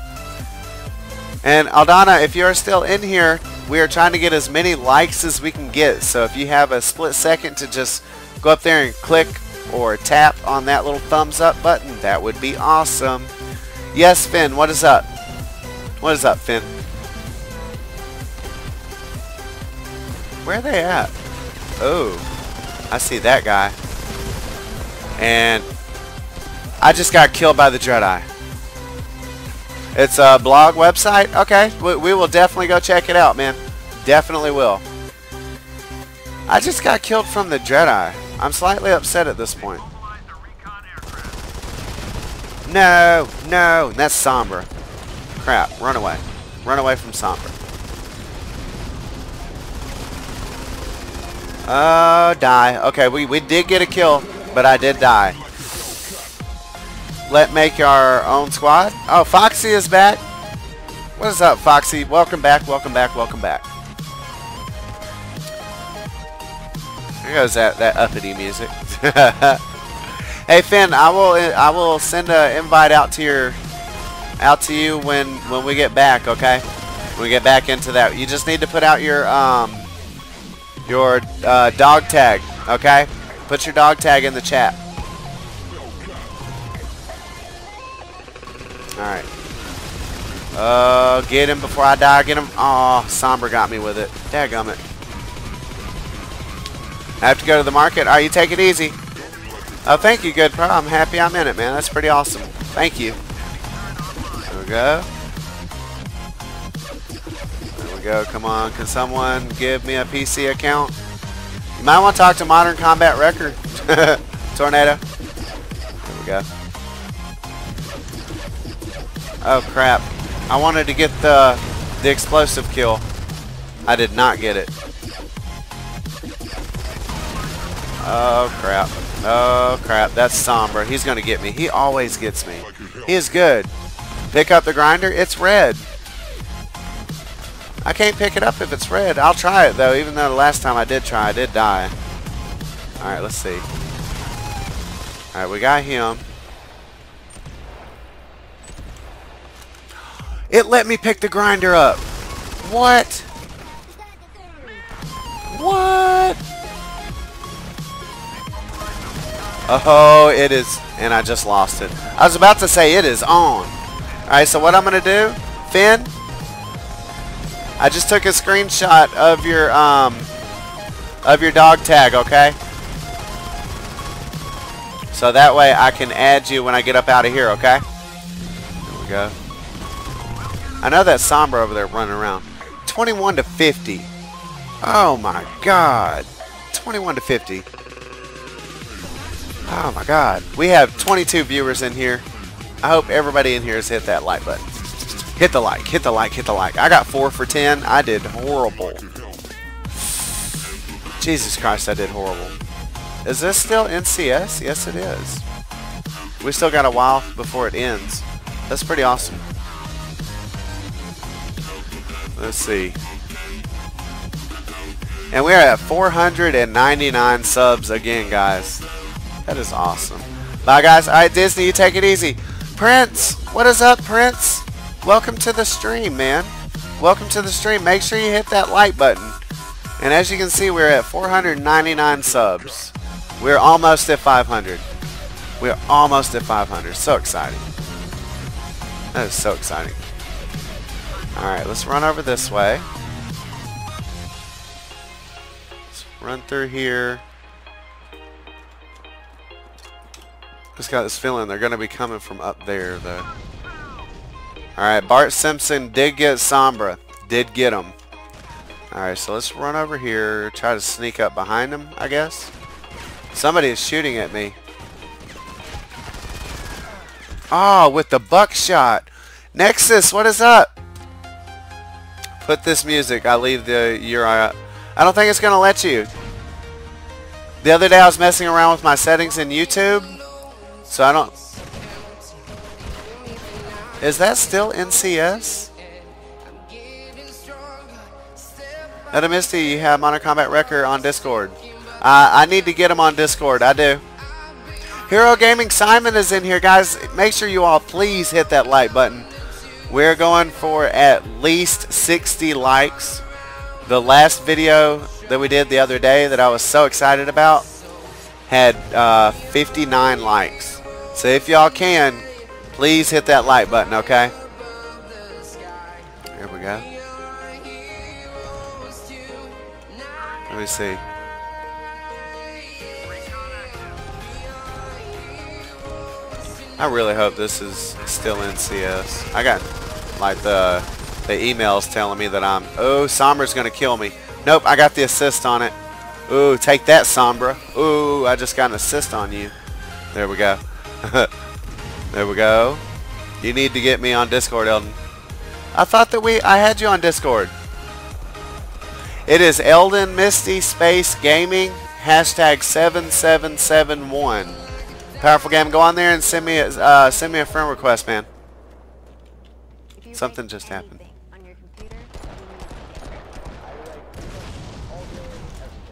And Aldana, if you're still in here, we are trying to get as many likes as we can get. So if you have a split second to just go up there and click or tap on that little thumbs up button, that would be awesome. Yes, Finn, what is up? What is up, Finn? Where are they at? Oh, I see that guy. And I just got killed by the Jedi. It's a blog website? Okay, we, we will definitely go check it out, man. Definitely will. I just got killed from the Jedi. I'm slightly upset at this point. No, no, that's Sombra. Crap, run away. Run away from Sombra. Oh, die. Okay, we, we did get a kill, but I did die. Let's make our own squad. Oh, Foxy is back. What is up, Foxy? Welcome back, welcome back, welcome back. Here goes that, that uppity music. Hey Finn, I will I will send an invite out to your out to you when when we get back, okay? When we get back into that. You just need to put out your um your uh, dog tag, okay? Put your dog tag in the chat. Alright. Uh, get him before I die. Get him. Oh, Sombra got me with it. Dadgummit. I have to go to the market. Alright, you take it easy. Oh, thank you, good pro. I'm happy I'm in it, man. That's pretty awesome. Thank you. There we go. There we go. Come on. Can someone give me a P C account? You might want to talk to Modern Combat Record. Tornado. There we go. Oh, crap. I wanted to get the, the explosive kill. I did not get it. Oh, crap. Oh, crap. That's Sombra. He's going to get me. He always gets me. He is good. Pick up the grinder. It's red. I can't pick it up if it's red. I'll try it, though, even though the last time I did try, I did die. Alright, let's see. Alright, we got him. It let me pick the grinder up. What? What? Oh, it is. And I just lost it. I was about to say it is on. Alright, so what I'm going to do, Finn, I just took a screenshot of your, um, of your dog tag, okay? So that way I can add you when I get up out of here, okay? There we go. I know that Sombra over there running around. twenty-one to fifty. Oh my god. twenty-one to fifty. Oh my god. We have twenty-two viewers in here. I hope everybody in here has hit that like button. Hit the like, hit the like, hit the like. I got four for ten. I did horrible. Jesus Christ, I did horrible. Is this still N C S? Yes, it is. We still got a while before it ends. That's pretty awesome. Let's see. And we're at four hundred ninety-nine subs again, guys. That is awesome. Bye, guys. Alright, Disney, you take it easy. Prince, what is up, Prince? Welcome to the stream, man. Welcome to the stream. Make sure you hit that like button. And as you can see, we're at four hundred ninety-nine subs. We're almost at five hundred. We're almost at five hundred. So exciting. That is so exciting. Alright, let's run over this way. Let's run through here. Just got this feeling they're going to be coming from up there, though. Alright, Bart Simpson did get Sombra. Did get him. Alright, so let's run over here. Try to sneak up behind him, I guess. Somebody is shooting at me. Oh, with the buckshot. Nexus, what is up? Put this music. I leave the U R L. I don't think it's going to let you. The other day I was messing around with my settings in YouTube. So I don't... Is that still N C S? Netta Misty, you have Modern Combat Record on Discord. Uh, I need to get him on Discord. I do. Hero Gaming Simon is in here, guys. Make sure you all please hit that like button. We're going for at least sixty likes. The last video that we did the other day that I was so excited about had uh, fifty-nine likes. So if y'all can, please hit that like button, okay? Here we go. Let me see. I really hope this is still N C S. I got like the the emails telling me that I'm, oh, Sombra's gonna kill me. Nope, I got the assist on it. Ooh, take that, Sombra. Ooh, I just got an assist on you. There we go. There we go. You need to get me on Discord, Eldon. I thought that we I had you on Discord. It is Eldon Misty Space Gaming hashtag seven seven seven one. Powerful Game, go on there and send me a, uh, send me a friend request, man. Something just happened.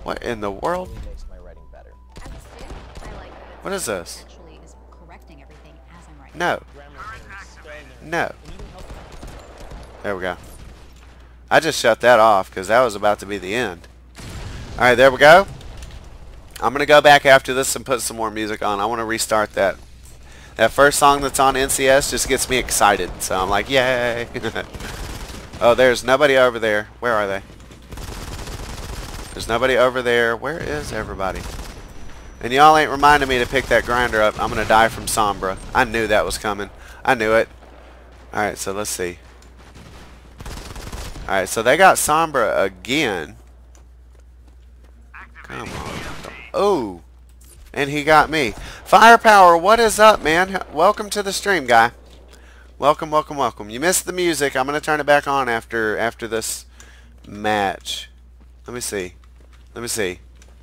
What in the world? Really makes my writing better. As a student, I like that What is this? actually is correcting everything as I'm writing. No. Grammar things, spelling errors. No. And you can help them. There we go. I just shut that off because that was about to be the end. Alright, there we go. I'm going to go back after this and put some more music on. I want to restart that. That first song that's on N C S just gets me excited. So I'm like, yay. Oh, there's nobody over there. Where are they? There's nobody over there. Where is everybody? And y'all ain't reminding me to pick that grinder up. I'm going to die from Sombra. I knew that was coming. I knew it. Alright, so let's see. Alright, so they got Sombra again. Come on. Oh. And he got me. Firepower, what is up, man? Welcome to the stream, guy. Welcome, welcome, welcome. You missed the music. I'm going to turn it back on after after this match. Let me see. Let me see.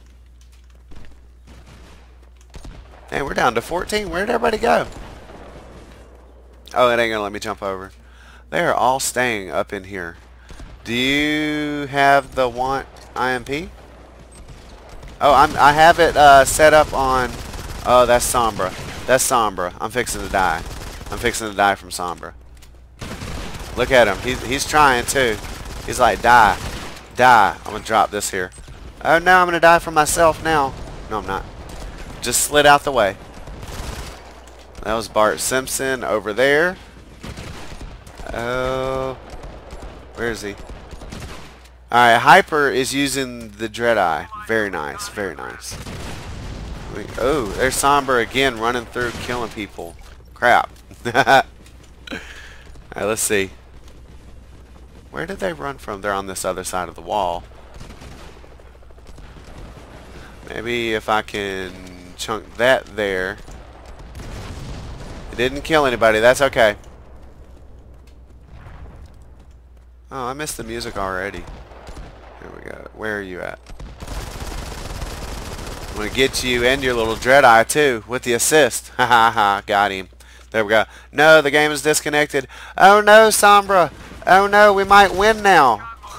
Hey, we're down to fourteen. Where'd everybody go? Oh, it ain't going to let me jump over. They are all staying up in here. Do you have the want I M P? Oh, I'm, I have it uh, set up on... Oh, that's Sombra. That's Sombra. I'm fixing to die. I'm fixing to die from Sombra. Look at him. He's, he's trying too. He's like, die. Die. I'm going to drop this here. Oh, no, I'm going to die from myself now. No, I'm not. Just slid out the way. That was Bart Simpson over there. Oh. Where is he? Alright, Hyper is using the Dreadeye. Very nice. Very nice. Oh, there's Sombra again running through killing people. Crap. Alright, let's see. Where did they run from? They're on this other side of the wall. Maybe if I can chunk that there. It didn't kill anybody. That's okay. Oh, I missed the music already. Here we go. Where are you at? I'm going to get you and your little Dreadeye too with the assist. Ha ha ha. Got him. There we go. No, the game is disconnected. Oh no, Sombra. Oh no, we might win now.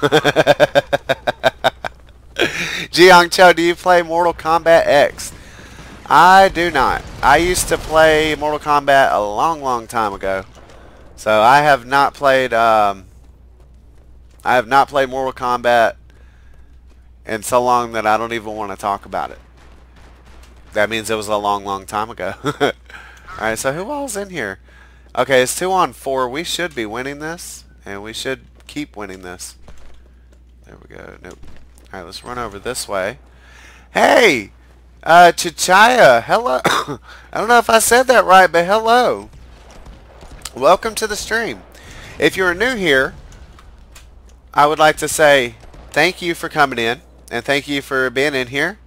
Jiang Cho, do you play Mortal Kombat X? I do not. I used to play Mortal Kombat a long, long time ago. So I have not played... Um, I have not played Mortal Kombat in so long that I don't even want to talk about it. That means it was a long, long time ago. Alright, so who all's in here? Okay, it's two on four. We should be winning this. And we should keep winning this. There we go. Nope. Alright, let's run over this way. Hey! Uh, Chichaya, hello. I don't know if I said that right, but hello. Welcome to the stream. If you're new here, I would like to say thank you for coming in, and thank you for being in here.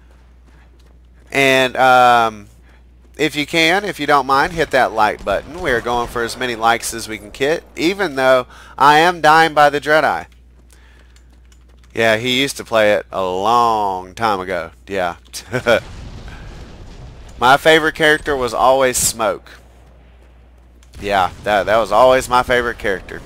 And um, if you can, if you don't mind, hit that like button. We're going for as many likes as we can get, even though I am dying by the Dreadeye. Yeah, he used to play it a long time ago. Yeah. My favorite character was always Smoke. Yeah, that, that was always my favorite character.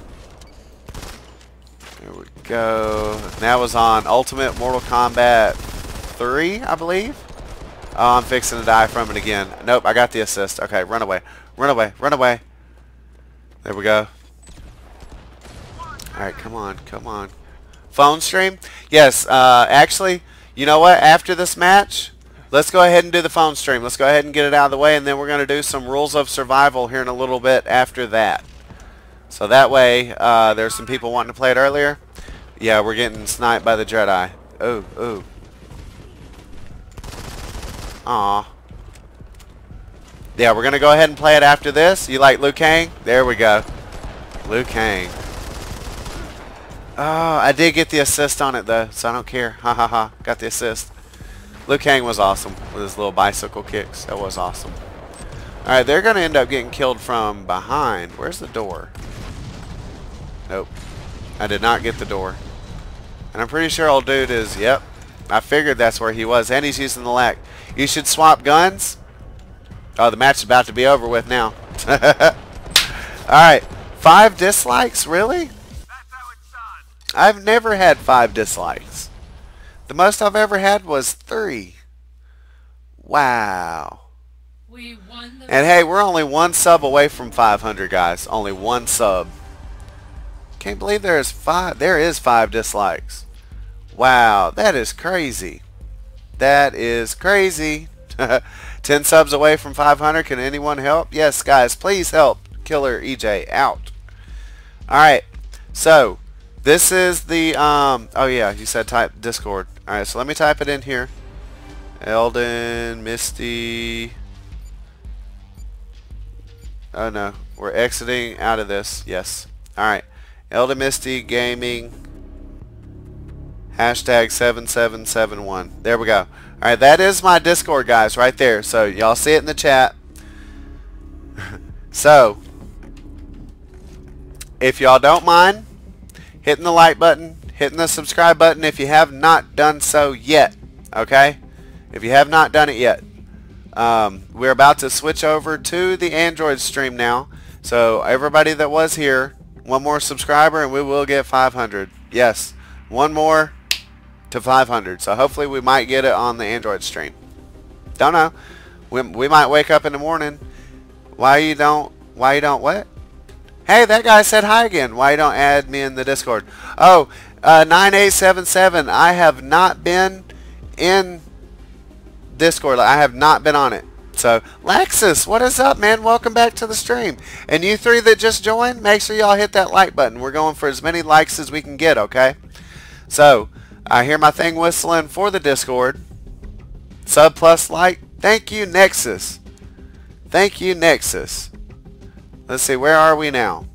There we go. That was on Ultimate Mortal Kombat three, I believe. Oh, I'm fixing to die from it again. Nope, I got the assist. Okay, run away. Run away. Run away. There we go. Alright, come on. Come on. Phone stream? Yes, uh, actually, you know what? After this match, let's go ahead and do the phone stream. Let's go ahead and get it out of the way, and then we're going to do some rules of survival here in a little bit after that. So that way, uh, there's some people wanting to play it earlier. Yeah, we're getting sniped by the Dreadeye. Oh, oh. Aw. Yeah, we're going to go ahead and play it after this. You like Liu Kang? There we go. Liu Kang. Oh, I did get the assist on it though, so I don't care. Ha ha ha. Got the assist. Liu Kang was awesome with his little bicycle kicks. That was awesome. Alright, they're going to end up getting killed from behind. Where's the door? Nope. I did not get the door. And I'm pretty sure old dude is, yep. I figured that's where he was. And he's using the lack. You should swap guns. Oh, the match is about to be over with now. Alright. Five dislikes? Really? That's how it's done. I've never had five dislikes. The most I've ever had was three. Wow. We won the And hey, we're only one sub away from five hundred, guys. Only one sub. Can't believe there is five. There is five dislikes. Wow, that is crazy. That is crazy. ten subs away from five hundred. Can anyone help? Yes, guys, please help Killer E J out. Alright, so this is the, um, oh yeah, you said type Discord. Alright, so let me type it in here. Eldon, Misty. Oh no, we're exiting out of this. Yes. Alright, Eldon Misty Gaming. Hashtag seven seven seven one. There we go. Alright, that is my Discord, guys, right there. So, y'all see it in the chat. So, if y'all don't mind hitting the like button, hitting the subscribe button if you have not done so yet. Okay? If you have not done it yet. Um, we're about to switch over to the Android stream now. So, everybody that was here, one more subscriber and we will get five hundred. Yes. One more to five hundred. So hopefully we might get it on the Android stream. Don't know. We, we might wake up in the morning. Why you don't why you don't what? Hey, that guy said hi again. Why you don't add me in the Discord? Oh, uh, nine eight seven seven. I have not been in Discord. I have not been on it. So, Lexus, what is up, man? Welcome back to the stream. And you three that just joined, make sure y'all hit that like button. We're going for as many likes as we can get, okay? So, I hear my thing whistling for the Discord. Sub plus like. Thank you, Nexus. Thank you, Nexus. Let's see, where are we now?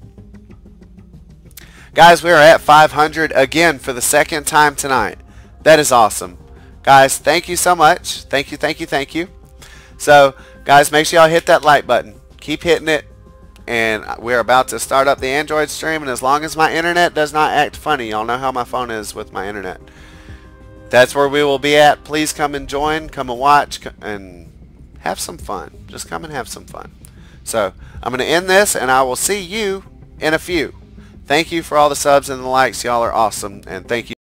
Guys, we are at five hundred again for the second time tonight. That is awesome. Guys, thank you so much. Thank you, thank you, thank you. So, guys, make sure y'all hit that like button. Keep hitting it. And we're about to start up the Android stream. And as long as my internet does not act funny, y'all know how my phone is with my internet. That's where we will be at. Please come and join. Come and watch. And have some fun. Just come and have some fun. So, I'm going to end this. And I will see you in a few. Thank you for all the subs and the likes. Y'all are awesome. And thank you.